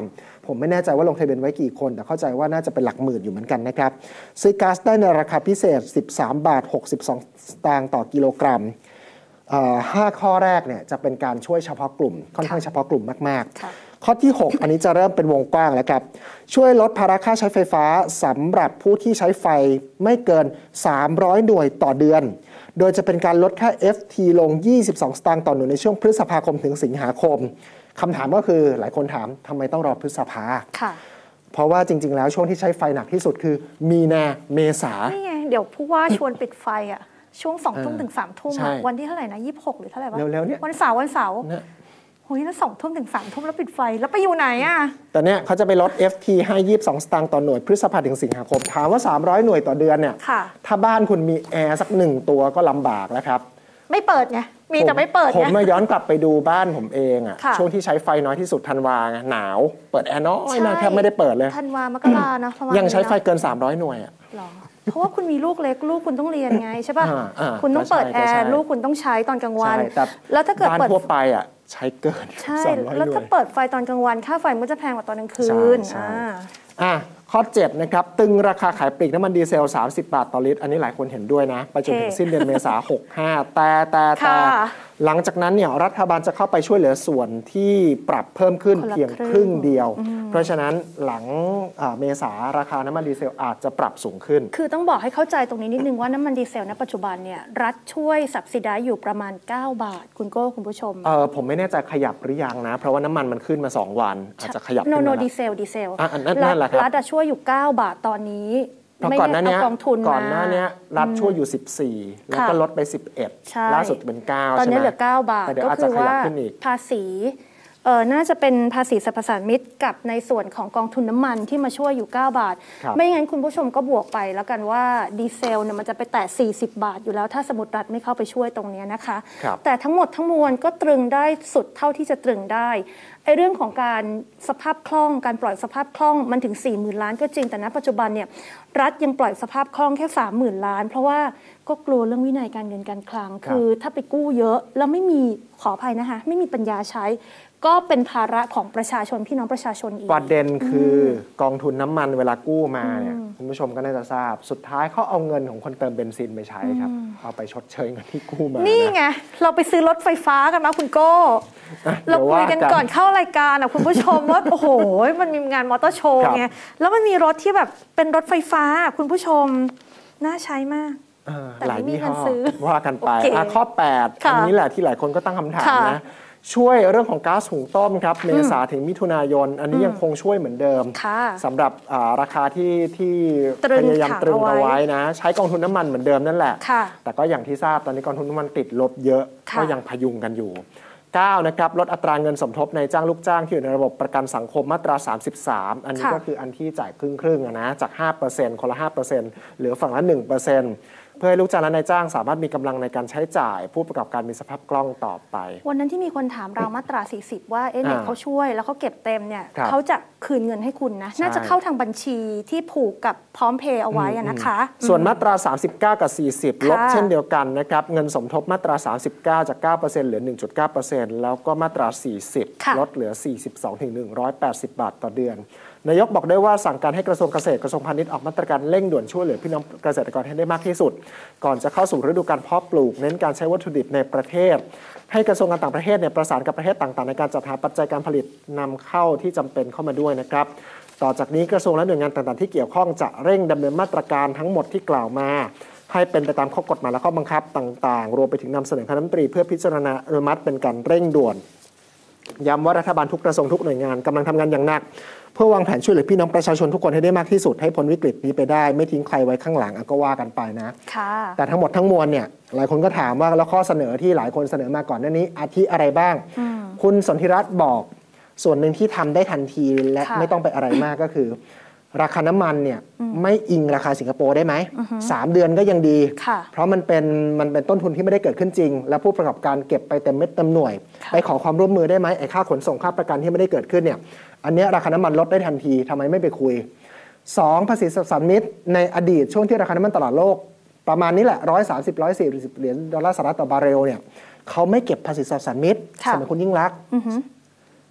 ผมไม่แน่ใจว่าลงทะเบียนไว้กี่คนแต่เข้าใจว่าน่าจะเป็นหลักหมื่นอยู่เหมือนกันนะครับซื้อก๊าซได้ในราคาพิเศษสิบสามบาทหกสิบสองสตางค์ต่อกิโลกรัมห้าข้อแรกเนี่ยจะเป็นการช่วยเฉพาะกลุ่มค่อนข้างเฉพาะกลุ่มมากๆข้อที่หกอันนี้จะเริ่มเป็นวงกว้างแล้วครับช่วยลดภาระค่าใช้ไฟฟ้าสำหรับผู้ที่ใช้ไฟไม่เกินสามร้อยหน่วยต่อเดือนโดยจะเป็นการลดค่า เอฟ ที ลงยี่สิบสองสตางค์ต่อหน่วยในช่วงพฤษภาคมถึงสิงหาคมคำถามก็คือหลายคนถามทำไมต้องรอพฤษภาค่ะเพราะว่าจริงๆแล้วช่วงที่ใช้ไฟหนักที่สุดคือมีนาเมษานี่ไงเดี๋ยวผู้ว่าชวนปิดไฟอ่ะช่วงสองทุ่มถึงสามทุ่มวันที่เท่าไหร่นะยี่สิบหกหรือเท่าไหร่วะเร็วๆเนี่ยวันเสาร์วันเสาร์โอ้ยแล้วสองทุ่มถึงสามทุ่มแล้วปิดไฟแล้วไปอยู่ไหนอ่ะแต่เนี้ยเขาจะไปลด เอฟ ที ให้ยี่สิบสองสตางค์ต่อหน่วยพฤษภาถึงสิงหาคมถามว่าสามร้อยหน่วยต่อเดือนเนี่ยถ้าบ้านคุณมีแอร์สักหนึ่งตัวก็ลำบากแล้วครับไม่เปิดไงมีแต่ไม่เปิดไงผมมาย้อนกลับไปดูบ้านผมเองอ่ะช่วงที่ใช้ไฟน้อยที่สุดธันวาหนาวเปิดแอร์น้อยมากแทบไม่ได้เปิดเลยธันวามกรานะยังใช้ไฟเกินสามร้อยหน่วยอ่ะเพราะว่าคุณมีลูกเล็กลูกคุณต้องเรียนไงใช่ป่ะคุณต้องเปิดแอร์ลูกคุณต้องใช้ตอนกลางวันแล้วถ้าเกิดเปิดทั่วไปอ่ะใช้เกินใช่แล้วถ้าเปิดไฟตอนกลางวันค่าไฟมันจะแพงกว่าตอนกลางคืนอ่าข้อเจ็ดนะครับตึงราคาขายปลีกน้ำมันดีเซลสามสิบบาทต่อลิตรอันนี้หลายคนเห็นด้วยนะไปจนถึงสิ้นเดือนเมษายนหกสิบห้าแต่แต่แต่หลังจากนั้นเนี่ยรัฐบาลจะเข้าไปช่วยเหลือส่วนที่ปรับเพิ่มขึ้นเพียงครึ่งเดียวเพราะฉะนั้นหลังเมษาราคาน้ำมันดีเซลอาจจะปรับสูงขึ้นคือต้องบอกให้เข้าใจตรงนี้นิดนึงว่าน้ำมันดีเซลณปัจจุบันเนี่ยรัฐช่วยสับซิไดซ์อยู่ประมาณเก้าบาทคุณโก้คุณผู้ชมเออผมไม่แน่ใจขยับหรือยังนะเพราะว่าน้ำมันมันขึ้นมาสองวันอาจจะขยับโนโนดีเซลดีเซลนั่นแหละครับรัฐช่วยอยู่เก้าบาทตอนนี้ไม่ก่อนหน้านี้ก่อนหน้านี้รัฐช่วยอยู่สิบสี่แล้วก็ลดไปสิบเอ็ดล่าสุดเป็นเก้าตอนนี้เหลือเก้าบาทก็คือว่าภาษีเออน่าจะเป็นภาษีสรรพสามิตกับในส่วนของกองทุนน้ำมันที่มาช่วยอยู่เก้าบาทไม่งั้นคุณผู้ชมก็บวกไปแล้วกันว่าดีเซลเนี่ยมันจะไปแตะสี่สิบบาทอยู่แล้วถ้าสมมติรัฐไม่เข้าไปช่วยตรงนี้นะคะแต่ทั้งหมดทั้งมวลก็ตรึงได้สุดเท่าที่จะตรึงได้ไอ้เรื่องของการสภาพคล่องการปล่อยสภาพคล่องมันถึง สี่หมื่น ล้านก็จริงแต่ณปัจจุบันเนี่ยรัฐยังปล่อยสภาพคล่องแค่ สามหมื่น ล้านเพราะว่าก็กลัวเรื่องวินัยการเงินการคลังคือถ้าไปกู้เยอะแล้วไม่มีขออภัยนะคะไม่มีปัญญาใช้ก็เป็นภาระของประชาชนพี่น้องประชาชนอีกประเด็นคือกองทุนน้ำมันเวลากู้มาเนี่ยคุณผู้ชมก็น่าจะทราบสุดท้ายเขาเอาเงินของคนเติมเบนซินไปใช้ครับเอาไปชดเชยเงินที่กู้มานี่ไงเราไปซื้อรถไฟฟ้ากันมาคุณโก้เราคุยกันก่อนเข้ารายการอ่ะคุณผู้ชมว่าโอ้โหมันมีงานมอเตอร์โชว์ไงแล้วมันมีรถที่แบบเป็นรถไฟฟ้าคุณผู้ชมน่าใช้มากแต่ไม่มีเงินซื้อว่ากันไปข้อแปดอันนี้แหละที่หลายคนก็ตั้งคำถามนะช่วยเรื่องของก๊าซหุงต้มครับเมษาถึงมิถุนายนอันนี้ยังคงช่วยเหมือนเดิมสำหรับราคาที่ที่พยายามตรึงเอาไว้นะใช้กองทุนน้ำมันเหมือนเดิมนั่นแหละแต่ก็อย่างที่ทราบตอนนี้กองทุนน้ำมันติดลบเยอะก็ยังพยุงกันอยู่เก้านะครับลดอัตราเงินสมทบในจ้างลูกจ้างที่อยู่ในระบบประกันสังคมมาตราสามสิบสามอันนี้ก็คืออันที่จ่ายครึ่งๆนะจาก ห้าเปอร์เซ็นต์ คนละ ห้าเปอร์เซ็นต์ เหลือฝั่งละ หนึ่งเปอร์เซ็นต์เพื่อให้ลูกจ้างและนายจ้างสามารถมีกำลังในการใช้จ่ายผู้ประกอบการมีสภาพคล่องต่อไปวันนั้นที่มีคนถามเรามาตราสี่สิบว่าเอ๊ะเนี่ยเขาช่วยแล้วเขาเก็บเต็มเนี่ยเขาจะคืนเงินให้คุณนะน่าจะเข้าทางบัญชีที่ผูกกับพร้อมเพย์เอาไว้นะคะส่วนมาตราสามสิบเก้ากับสี่สิบลดเช่นเดียวกันนะครับเงินสมทบมาตราสามสิบเก้าจาก เก้าเปอร์เซ็นต์ เหลือ หนึ่งจุดเก้าเปอร์เซ็นต์ แล้วก็มาตราสี่สิบลดเหลือ สี่สิบสองถึงหนึ่งร้อยแปดสิบ บาทต่อเดือนนายกบอกได้ว่าสั่งการให้กระทรวงเกษตรกระทรวงพาณิชย์ออกมาตรการเร่งด่วนช่วยเหลือพี่น้องเกษตรกรให้ได้มากที่สุดก่อนจะเข้าสู่ฤดูการเพาะปลูกเน้นการใช้วัตถุดิบในประเทศให้กระทรวงการต่างประเทศเนี่ยประสานกับประเทศต่างๆในการจัดหาปัจจัยการผลิตนำเข้าที่จำเป็นเข้ามาด้วยนะครับต่อจากนี้กระทรวงและหน่วยงานต่างๆที่เกี่ยวข้องจะเร่งดำเนินมาตรการทั้งหมดที่กล่าวมาให้เป็นไปตามข้อกฎหมายและข้อบังคับต่างๆรวมไปถึงนำเสนอคณะรัฐมนตรีเพื่อพิจารณาอนุมัติเป็นการเร่งด่วนย้ำว่ารัฐบาลทุกกระทรวงทุกหน่วยงานกำลังทำงานอย่างหนักเพื่อวางแผนช่วยเหลือพี่น้องประชาชนทุกคนให้ได้มากที่สุดให้พ้นวิกฤตนี้ไปได้ไม่ทิ้งใครไว้ข้างหลังก็ว่ากันไปนะแต่ทั้งหมดทั้งมวลเนี่ยหลายคนก็ถามว่าแล้วข้อเสนอที่หลายคนเสนอมาก่อนหน้านี้อาทิอะไรบ้างคุณสนธิรัตน์บอกส่วนหนึ่งที่ทำได้ทันทีและไม่ต้องไปอะไรมากก็คือราคาน้ำมันเนี่ยไม่อิงราคาสิงคโปร์ได้ไหมสามเดือนก็ยังดีเพราะมันเป็นมันเป็นต้นทุนที่ไม่ได้เกิดขึ้นจริงและผู้ประกอบการเก็บไปเต็มเม็ดเต็มหน่วยไปขอความร่วมมือได้ไหมไอ้ค่าขนส่งค่าประกันที่ไม่ได้เกิดขึ้นเนี่ยอันนี้ราคาน้ำมันลดได้ทันทีทำไมไม่ไปคุยสองภาษีสรรพสามิตในอดีตช่วงที่ราคาน้ำมันตลาดโลกประมาณนี้แหละหนึ่งร้อยสามสิบ หนึ่งร้อยสี่สิบเหรียญดอลลาร์สหรัฐต่อบาร์เรลเนี่ยเขาไม่เก็บภาษีสรรพสามิตสมัยคุณยิ่งลักษณ์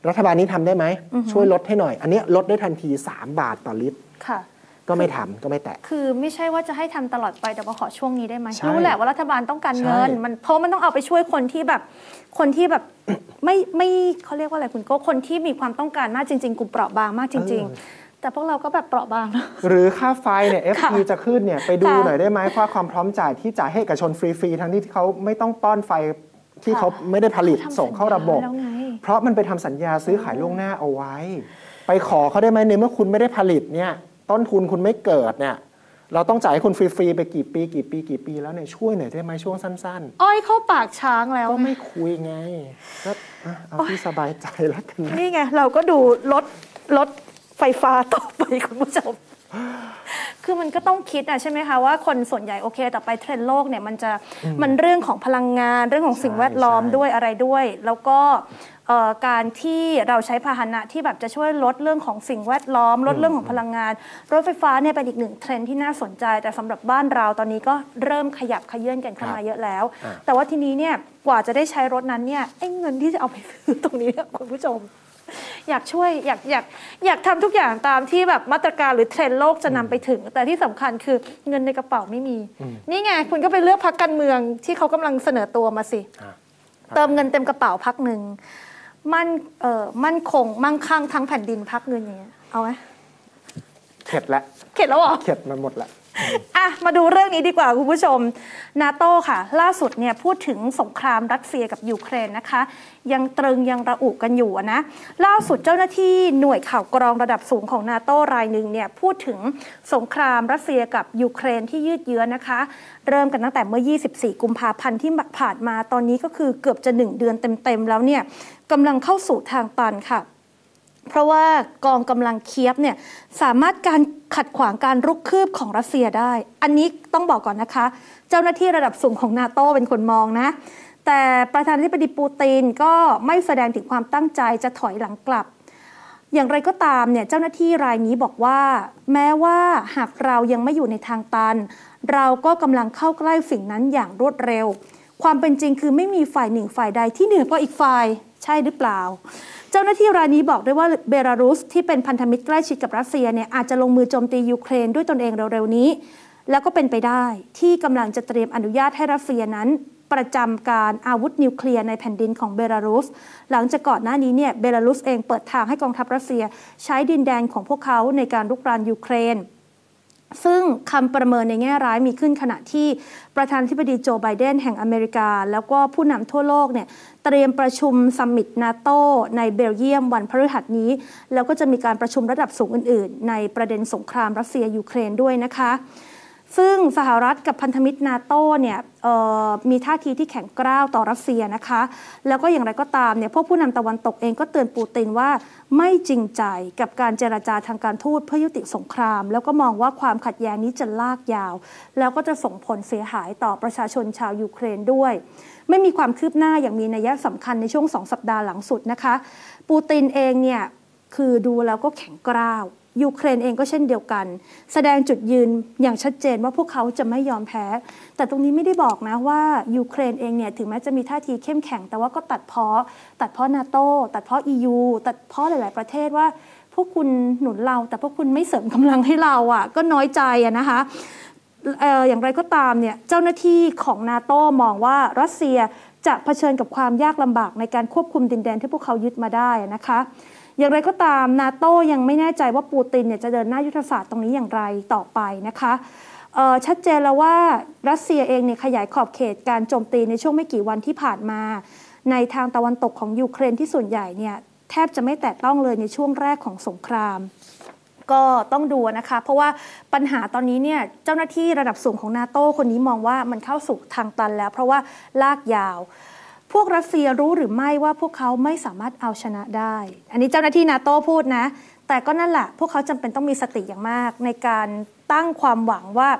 รัฐบาลนี้ทำได้ไหมช่วยลดให้หน่อยอันนี้ลดได้ทันทีสามบาทต่อลิตรค่ะก็ไม่ทำก็ไม่แตะคือไม่ใช่ว่าจะให้ทำตลอดไปแต่ว่าขอช่วงนี้ได้ไหมรู้แหละว่ารัฐบาลต้องการเงินมันเพราะมันต้องเอาไปช่วยคนที่แบบคนที่แบบไม่ไม่เขาเรียกว่าอะไรคุณโก้คนที่มีความต้องการมากจริงๆกลุ่มเปราะบางมากจริงๆแต่พวกเราก็แบบเปราะบางนะหรือค่าไฟเนี่ย เอฟ ที จะขึ้นเนี่ยไปดูหน่อยได้ไหมว่าความพร้อมจ่ายที่จ่ายให้เอกชนฟรีๆทั้งที่เขาไม่ต้องป้อนไฟที่เขาไม่ได้ผลิตส่งเข้าระบบเพราะมันไปทำสัญญาซื้อขายล่วงหน้าเอาไว้ไปขอเขาได้ไหมในเมื่อคุณไม่ได้ผลิตเนี่ยต้นทุนคุณไม่เกิดเนี่ยเราต้องจ่ายให้คุณฟรีๆไปกี่ปีกี่ปีกี่ปีแล้วเนี่ยช่วยหน่อยได้ไหมช่วงสั้นๆอ้อยเข้าปากช้างแล้วก็ไม่คุยไงก็เอาที่สบายใจแล้วกันนี่ไงเราก็ดูรถรถไฟฟ้าต่อไปคุณผู้ชมคือมันก็ต้องคิดอะใช่ไหมคะว่าคนส่วนใหญ่โอเคแต่ไปเทรนด์โลกเนี่ยมันจะมันเรื่องของพลังงานเรื่องของสิ่งแวดล้อมด้วยอะไรด้วยแล้วก็การที่เราใช้พาหนะที่แบบจะช่วยลดเรื่องของสิ่งแวดล้อมลดเรื่องของพลังงานรถไฟฟ้าเนี่ยเป็นอีกหนึ่งเทรนด์ที่น่าสนใจแต่สำหรับบ้านเราตอนนี้ก็เริ่มขยับขยื่นกันเข้ามาเยอะแล้วแต่ว่าทีนี้เนี่ยกว่าจะได้ใช้รถนั้นเนี่ยไอ้เงินที่จะเอาไปซื้อตรงนี้คุณผู้ชมอยากช่วยอยากอยากอยากทำทุกอย่างตามที่แบบมาตรการหรือเทรนด์โลกจะนำไปถึงแต่ที่สำคัญคือเงินในกระเป๋าไม่มีนี่ไงคุณก็ไปเลือกพรรคการเมืองที่เขากำลังเสนอตัวมาสิเติมเงินเต็มกระเป๋าพรรคหนึ่งมันเอ่อมั่นคงมั่งคั่งทั้งแผ่นดินพรรคเงินอย่างเงี้ยเอาไหมเข็ดแล้วเข็ดแล้วเหรอเข็ดมาหมดแล้วอ่ะมาดูเรื่องนี้ดีกว่าคุณผู้ชมนาโต้ค่ะล่าสุดเนี่ยพูดถึงสงครามรัสเซียกับยูเครนนะคะยังตรึงยังระอุกันอยู่นะล่าสุดเจ้าหน้าที่หน่วยข่าวกรองระดับสูงของนาโต้รายหนึ่งเนี่ยพูดถึงสงครามรัสเซียกับยูเครนที่ยืดเยื้อนะคะเริ่มกันตั้งแต่เมื่อยี่สิบสี่กุมภาพันธ์ที่ผ่านมาตอนนี้ก็คือเกือบจะหนึ่งเดือนเต็มๆแล้วเนี่ยกำลังเข้าสู่ทางตันค่ะเพราะว่ากองกำลังเคียฟเนี่ยสามารถการขัดขวางการรุกคืบของรัสเซียได้อันนี้ต้องบอกก่อนนะคะเจ้าหน้าที่ระดับสูงของนาโต้เป็นคนมองนะแต่ประธานาธิบดีปูตินก็ไม่แสดงถึงความตั้งใจจะถอยหลังกลับอย่างไรก็ตามเนี่ยเจ้าหน้าที่รายนี้บอกว่าแม้ว่าหากเรายังไม่อยู่ในทางตันเราก็กำลังเข้าใกล้สิ่งนั้นอย่างรวดเร็วความเป็นจริงคือไม่มีฝ่ายหนึ่งฝ่ายใดที่เหนือกว่าอีกฝ่ายใช่หรือเปล่าเจ้าหน้าที่รายนี้บอกด้วยว่าเบลารุสที่เป็นพันธมิตรใกล้ชิดกับรัสเซียเนี่ยอาจจะลงมือโจมตียูเครนด้วยตนเองเร็วๆนี้แล้วก็เป็นไปได้ที่กำลังจะเตรียมอนุญาตให้รัสเซียนั้นประจำการอาวุธนิวเคลียร์ในแผ่นดินของเบลารุสหลังจากก่อนหน้านี้เนี่ยเบลารุสเองเปิดทางให้กองทัพรัสเซียใช้ดินแดนของพวกเขาในการรุกรานยูเครนซึ่งคำประเมินในแง่ร้ายมีขึ้นขณะที่ประธานาธิบดีโจไบเดนแห่งอเมริกาแล้วก็ผู้นำทั่วโลกเนี่ยเตรียมประชุมซัมมิตนาโต้ในเบลเยียมวันพฤหัสนี้แล้วก็จะมีการประชุมระดับสูงอื่นๆในประเด็นสงครามรัสเซียยูเครนด้วยนะคะซึ่งสหรัฐกับพันธมิตรนาโต้เนี่ยมีท่าทีที่แข็งกร้าวต่อรัสเซียนะคะแล้วก็อย่างไรก็ตามเนี่ยพวกผู้นำตะวันตกเองก็เตือนปูตินว่าไม่จริงใจกับการเจรจาทางการทูตเพื่อยุติสงครามแล้วก็มองว่าความขัดแย้งนี้จะลากยาวแล้วก็จะส่งผลเสียหายต่อประชาชนชาวยูเครนด้วยไม่มีความคืบหน้าอย่างมีนัยสำคัญในช่วงสองสัปดาห์หลังสุดนะคะปูตินเองเนี่ยคือดูแล้วก็แข็งกร้าวยูเครนเองก็เช่นเดียวกันแสดงจุดยืนอย่างชัดเจนว่าพวกเขาจะไม่ยอมแพ้แต่ตรงนี้ไม่ได้บอกนะว่ายูเครนเองเนี่ยถึงแม้จะมีท่าทีเข้มแข็งแต่ว่าก็ตัดพ้อตัดพ้อนาโต้ตัดพ้อ อี ยู ตัดพ้อหลายๆประเทศว่าพวกคุณหนุนเราแต่พวกคุณไม่เสริมกำลังให้เราอ่ะก็น้อยใจอะนะคะเอ่ออย่างไรก็ตามเนี่ยเจ้าหน้าที่ของนาโต้มองว่ารัสเซียจะเผชิญกับความยากลำบากในการควบคุมดินแดนที่พวกเขายึดมาได้นะคะอย่างไรก็ตามนาโต้ยังไม่แน่ใจว่าปูตินเนี่ยจะเดินหน้ายุทธศาสตร์ตรงนี้อย่างไรต่อไปนะคะชัดเจนแล้วว่ารัสเซียเองเนี่ยขยายขอบเขตการโจมตีในช่วงไม่กี่วันที่ผ่านมาในทางตะวันตกของยูเครนที่ส่วนใหญ่เนี่ยแทบจะไม่แตะต้องเลยในช่วงแรกของสงครามก็ต้องดูนะคะเพราะว่าปัญหาตอนนี้เนี่ยเจ้าหน้าที่ระดับสูงของนาโต้คนนี้มองว่ามันเข้าสู่ทางตันแล้วเพราะว่าลากยาวพวกรัสเซียรู้หรือไม่ว่าพวกเขาไม่สามารถเอาชนะได้อันนี้เจ้าหน้าที่นาโต้พูดนะแต่ก็นั่นแหละพวกเขาจำเป็นต้องมีสติอย่างมากในการตั้งความหวังว่าจ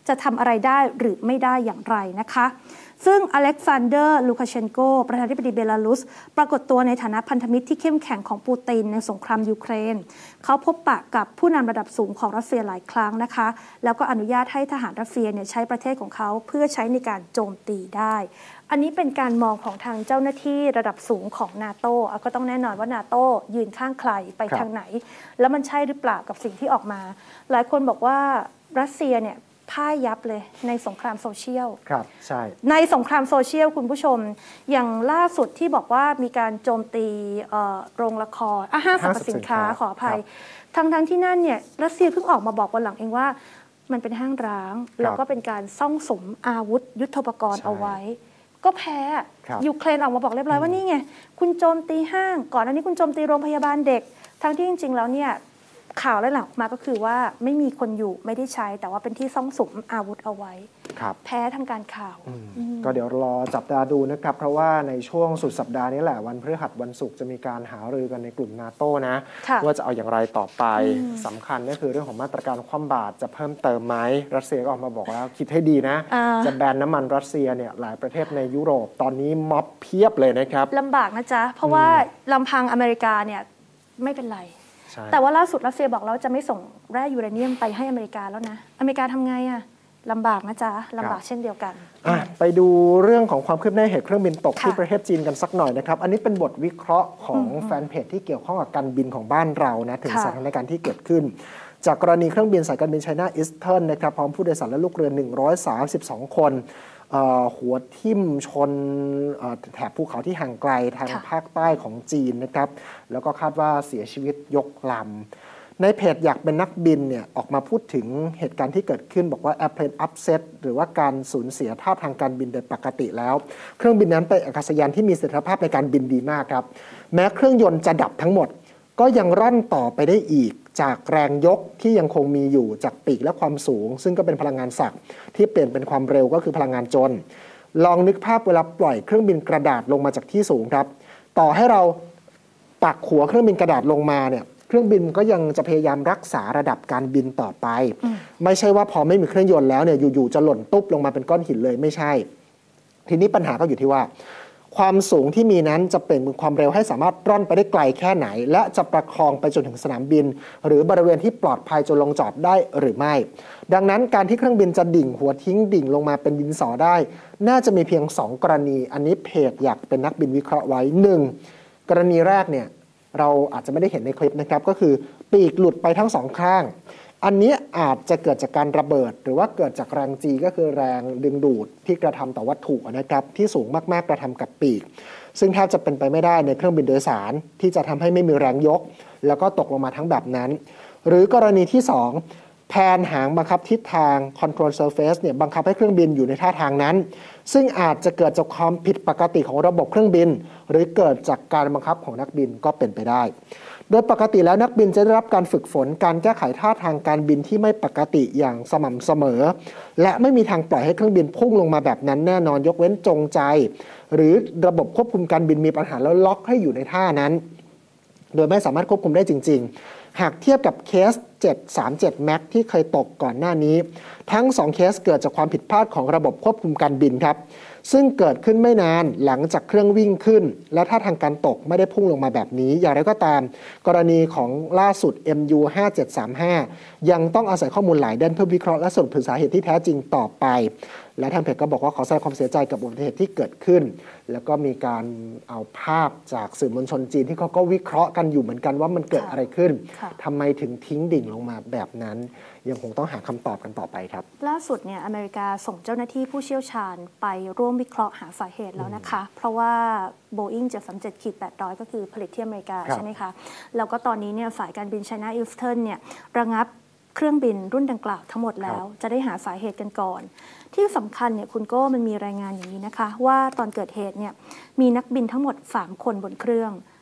จะทำอะไรได้หรือไม่ได้อย่างไรนะคะซึ่งอเล็กซานเดอร์ ลูคาเชนโกประธานาธิบดีเบลารุสปรากฏตัวในฐานะพันธมิตรที่เข้มแข็งของปูตินในสงครามยูเครนเขาพบปะกับผู้นำระดับสูงของรัสเซียหลายครั้งนะคะแล้วก็อนุญาตให้ทหารรัสเซียเนี่ยใช้ประเทศของเขาเพื่อใช้ในการโจมตีได้อันนี้เป็นการมองของทางเจ้าหน้าที่ระดับสูงของนาโต้ก็ต้องแน่นอนว่านาโต้ยืนข้างใครไปทางไหนแล้วมันใช่หรือเปล่ากับสิ่งที่ออกมาหลายคนบอกว่ารัสเซียเนี่ยพ่ายยับเลยในสงครามโซเชียลครับใช่ในสงครามโซเชียลคุณผู้ชมอย่างล่าสุดที่บอกว่ามีการโจมตีโรงละครอ่ะห้างสรรพสินค้าขออภัยทั้งทั้งที่นั่นเนี่ยรัสเซียเพิ่งออกมาบอกวันหลังเองว่ามันเป็นห้างร้างแล้วก็เป็นการซ่องสุมอาวุธยุทโธปกรณ์เอาไว้ก็แพ้ยูเครนออกมาบอกเรียบร้อยว่านี่ไงคุณโจมตีห้างก่อนอันนี้คุณโจมตีโรงพยาบาลเด็กทั้งที่จริงๆแล้วเนี่ยข่าวและหลังมาก็คือว่าไม่มีคนอยู่ไม่ได้ใช้แต่ว่าเป็นที่ซ่องสุมอาวุธเอาไว้แพ้ทางการข่าวก็เดี๋ยวรอจับตาดูนะครับเพราะว่าในช่วงสุดสัปดาห์นี้แหละวันพฤหัสวันศุกร์จะมีการหารือกันในกลุ่มนาโต้นะว่าจะเอาอย่างไรต่อไปสำคัญก็คือเรื่องของมาตรการคว่ำบาตรจะเพิ่มเติมไหมรัสเซียก็ออกมาบอกแล้วคิดให้ดีนะจะแบนน้ำมันรัสเซียเนี่ยหลายประเทศในยุโรปตอนนี้ม็อบเพียบเลยนะครับลำบากนะจ๊ะเพราะว่าลำพังอเมริกาเนี่ยไม่เป็นไรแต่ว่าล่าสุดรัสเซียบอกแล้วจะไม่ส่งแร่ยูเรเนียมไปให้อเมริกาแล้วนะอเมริกาทำไงอะลำบากนะจ๊ะลำบากเช่นเดียวกันไปดูเรื่องของความคืบหน้าเหตุเครื่องบินตกที่ประเทศจีนกันสักหน่อยนะครับอันนี้เป็นบทวิเคราะห์ของแฟนเพจที่เกี่ยวข้องกับการบินของบ้านเรานะถึงสถานการณ์ที่เกิดขึ้นจากกรณีเครื่องบินสายการบินไชน่าอีสเทิร์นนะครับพร้อมผู้โดยสารและลูกเรือหนึ่งร้อยสามสิบสองคนหัวทิ่มชนแถบภูเขาที่ห่างไกลทางภาคใต้ของจีนนะครับแล้วก็คาดว่าเสียชีวิตยกลำในเพจอยากเป็นนักบินเนี่ยออกมาพูดถึงเหตุการณ์ที่เกิดขึ้นบอกว่า airplane upset หรือว่าการสูญเสียท่าทางการบินโดยปกติแล้วเครื่องบินนั้นเป็นอากาศยานที่มีเสถียรภาพในการบินดีมากครับแม้เครื่องยนต์จะดับทั้งหมดก็ยังร่อนต่อไปได้อีกจากแรงยกที่ยังคงมีอยู่จากปีกและความสูงซึ่งก็เป็นพลังงานศักดิ์ที่เปลี่ยนเป็นความเร็วก็คือพลังงานจนลองนึกภาพเวลาปล่อยเครื่องบินกระดาษลงมาจากที่สูงครับต่อให้เราปักหัวเครื่องบินกระดาษลงมาเนี่ยเครื่องบินก็ยังจะพยายามรักษาระดับการบินต่อไปไม่ใช่ว่าพอไม่มีเครื่องยนต์แล้วเนี่ยอยู่ๆจะหล่นตุ๊บลงมาเป็นก้อนหินเลยไม่ใช่ทีนี้ปัญหาก็อยู่ที่ว่าความสูงที่มีนั้นจะเปลี่ยนเป็นความเร็วให้สามารถร่อนไปได้ไกลแค่ไหนและจะประคองไปจนถึงสนามบินหรือบริเวณที่ปลอดภัยจนลงจอดได้หรือไม่ดังนั้นการที่เครื่องบินจะดิ่งหัวทิ้งดิ่งลงมาเป็นดินสอได้น่าจะมีเพียงสองกรณีอันนี้เพจอยากเป็นนักบินวิเคราะห์ไว้หนึ่งกรณีแรกเนี่ยเราอาจจะไม่ได้เห็นในคลิปนะครับก็คือปีกหลุดไปทั้งสองข้างอันนี้อาจจะเกิดจากการระเบิดหรือว่าเกิดจากแรง G ก็คือแรงดึงดูดที่กระทำต่อวัตถุนะครับที่สูงมากๆกระทำกับปีกซึ่งแทบจะเป็นไปไม่ได้ในเครื่องบินโดยสารที่จะทำให้ไม่มีแรงยกแล้วก็ตกลงมาทั้งแบบนั้นหรือกรณีที่สองแผนหางบังคับทิศทาง control surface เนี่ยบังคับให้เครื่องบินอยู่ในท่าทางนั้นซึ่งอาจจะเกิดจากความผิดปกติของระบบเครื่องบินหรือเกิดจากการบังคับของนักบินก็เป็นไปได้โดยปกติแล้วนักบินจะได้รับการฝึกฝนการแก้ไขท่าทางการบินที่ไม่ปกติอย่างสม่ำเสมอและไม่มีทางปล่อยให้เครื่องบินพุ่งลงมาแบบนั้นแน่นอนยกเว้นจงใจหรือระบบควบคุมการบินมีปัญหาแล้วล็อกให้อยู่ในท่านั้นโดยไม่สามารถควบคุมได้จริงๆหากเทียบกับเคสเจ็ดสามเจ็ด แม็กซ์ ที่เคยตกก่อนหน้านี้ทั้งสองเคสเกิดจากความผิดพลาดของระบบควบคุมการบินครับซึ่งเกิดขึ้นไม่นานหลังจากเครื่องวิ่งขึ้นและท่าทางการตกไม่ได้พุ่งลงมาแบบนี้อย่างไรก็ตามกรณีของล่าสุด เอ็ม ยู ห้าเจ็ดสามห้า ยังต้องอาศัยข้อมูลหลายด้านเพื่อวิเคราะห์และสรุปถึงสาเหตุที่แท้จริงต่อไปและทางเพจก็บอกว่าขอแสดงความเสียใจกับอุบัติเหตุที่เกิดขึ้นแล้วก็มีการเอาภาพจากสื่อมวลชนจีนที่เขาก็วิเคราะห์กันอยู่เหมือนกันว่ามันเกิดอะไรขึ้นทำไมถึงทิ้งดิ่งลงมาแบบนั้นยังคงต้องหาคำตอบกันต่อไปครับล่าสุดเนี่ยอเมริกาส่งเจ้าหน้าที่ผู้เชี่ยวชาญไปร่วมวิเคราะห์หาสาเหตุแล้วนะคะเพราะว่า Boeing เจ็ดสามเจ็ด แปดร้อย ก็คือผลิตที่อเมริกาใช่ไหมคะแล้วก็ตอนนี้เนี่ยฝ่ายการบิน China Eastern เนี่ยระงับเครื่องบินรุ่นดังกล่าวทั้งหมดแล้วจะได้หาสาเหตุกันก่อนที่สำคัญเนี่ยคุณโก้มันมีรายงานอย่างนี้นะคะว่าตอนเกิดเหตุเนี่ยมีนักบินทั้งหมดสามคนบนเครื่อง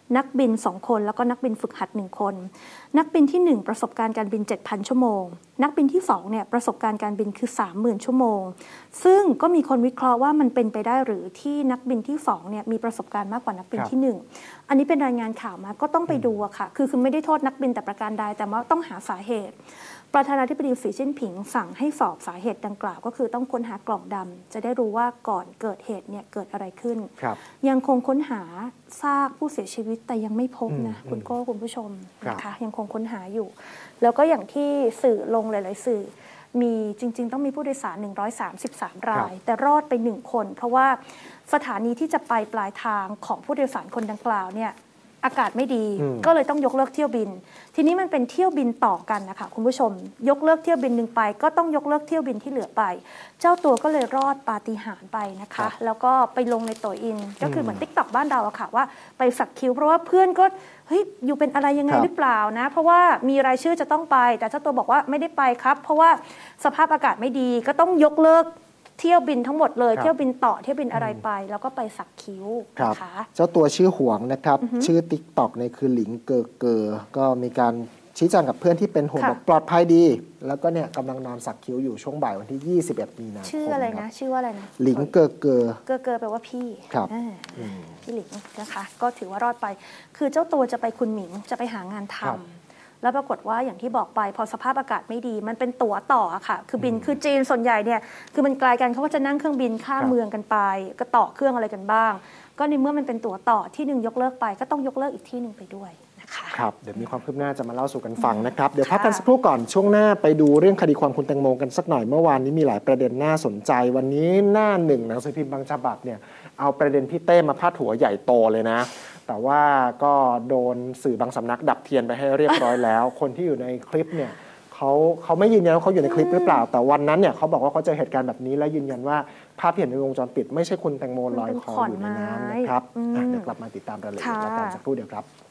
นักบินสองคนแล้วก็นักบินฝึกหัดหนึ่งคนนักบินที่หนึ่งประสบการณ์การบิน เจ็ดพัน ชั่วโมงนักบินที่สองเนี่ยประสบการณ์การบินคือ สามหมื่น ชั่วโมงซึ่งก็มีคนวิเคราะห์ว่ามันเป็นไปได้หรือที่นักบินที่สองเนี่ยมีประสบการณ์มากกว่านักบินที่หนึ่งอันนี้เป็นรายงานข่าวมาก็ต้องไปดูอะค่ะคือคือไม่ได้โทษนักบินแต่ประการใดแต่ว่าต้องหาสาเหตุประธานาธิบดีสีจิ้นผิงสั่งให้สอบสาเหตุดังกล่าวก็คือต้องค้นหากล่องดำจะได้รู้ว่าก่อนเกิดเหตุเนี่ยเกิดอะไรขึ้นยังคงค้นหาซากผู้เสียชีวิตแต่ยังไม่พบนะคุณโก้คุณผู้ชมนะคะยังคงค้นหาอยู่แล้วก็อย่างที่สื่อลงหลายๆสื่อมีจริงๆต้องมีผู้โดยสารหนึ่งร้อยสามสิบสามรายแต่รอดไปหนึ่งคนเพราะว่าสถานีที่จะไปปลายทางของผู้โดยสารคนดังกล่าวเนี่ยอากาศไม่ดีก็เลยต้องยกเลิกเที่ยวบินทีนี้มันเป็นเที่ยวบินต่อกันนะคะคุณผู้ชมยกเลิกเที่ยวบินหนึ่งไปก็ต้องยกเลิกเที่ยวบินที่เหลือไปเจ้าตัวก็เลยรอดปาฏิหาริย์ไปนะคะแล้วก็ไปลงในโตอินก็คือเหมือนติ๊กต็อกบ้านเราอะค่ะว่าไปสักคิ้วเพราะว่าเพื่อนก็เฮ้ยอยู่เป็นอะไรยังไงหรือเปล่านะเพราะว่ามีรายชื่อจะต้องไปแต่เจ้าตัวบอกว่าไม่ได้ไปครับเพราะว่าสภาพอากาศไม่ดีก็ต้องยกเลิกเที่ยวบินทั้งหมดเลยเที่ยวบินต่อเที่ยวบินอะไรไปแล้วก็ไปสักคิ้วนะคะเจ้าตัวชื่อหวงนะครับชื่อ ติ๊กต็อก เนี่ยคือหลิงเกอเกอก็มีการชี้แจงกับเพื่อนที่เป็นห่วงบอกปลอดภัยดีแล้วก็เนี่ยกำลังนอนสักคิ้วอยู่ช่วงบ่ายวันที่ยี่สิบเอ็ดมีนาคมชื่ออะไรนะชื่อว่าอะไรนะหลิงเกอเกอเกอเกอแปลว่าพี่ครับพี่หลิงนะคะก็ถือว่ารอดไปคือเจ้าตัวจะไปคุณหมิงจะไปหางานทำแล้วปรากฏว่าอย่างที่บอกไปพอสภาพอากาศไม่ดีมันเป็นตั๋วต่อค่ะคือบินคือจีนส่วนใหญ่เนี่ยคือมันไกลกันเขาก็จะนั่งเครื่องบินข้ามเมืองกันไปก็ต่อเครื่องอะไรกันบ้างก็ในเมื่อมันเป็นตั๋วต่อที่หนึ่งยกเลิกไปก็ต้องยกเลิกอีกที่หนึ่งไปด้วยนะคะครับเดี๋ยวมีความคืบหน้าจะมาเล่าสู่กันฟังนะครับเดี๋ยวพักกันสักครู่ก่อนช่วงหน้าไปดูเรื่องคดีความคุณแตงโมกันสักหน่อยเมื่อวานนี้มีหลายประเด็นน่าสนใจวันนี้หน้าหนึ่งหนังสือพิมพ์บางฉบับเนี่ยเอาประเด็นพี่เต้มาพาดหัวใหญ่โตเลยนะแต่ว่าก็โดนสื่อบางสำนักดับเทียนไปให้เรียบร้อยแล้วคนที่อยู่ในคลิปเนี่ยเขาเขาไม่ยืนยันว่าเขาอยู่ในคลิปหรือเปล่าแต่วันนั้นเนี่ยเขาบอกว่าเขาเจอเหตุการณ์แบบนี้และยืนยันว่าภาพที่เห็นในวงจรปิดไม่ใช่คุณแตงโมลอยคออยู่ในน้ำนะครับเดี๋ยวกลับมาติดตามรายละเอียดแล้วกันสักครู่เดียวครับ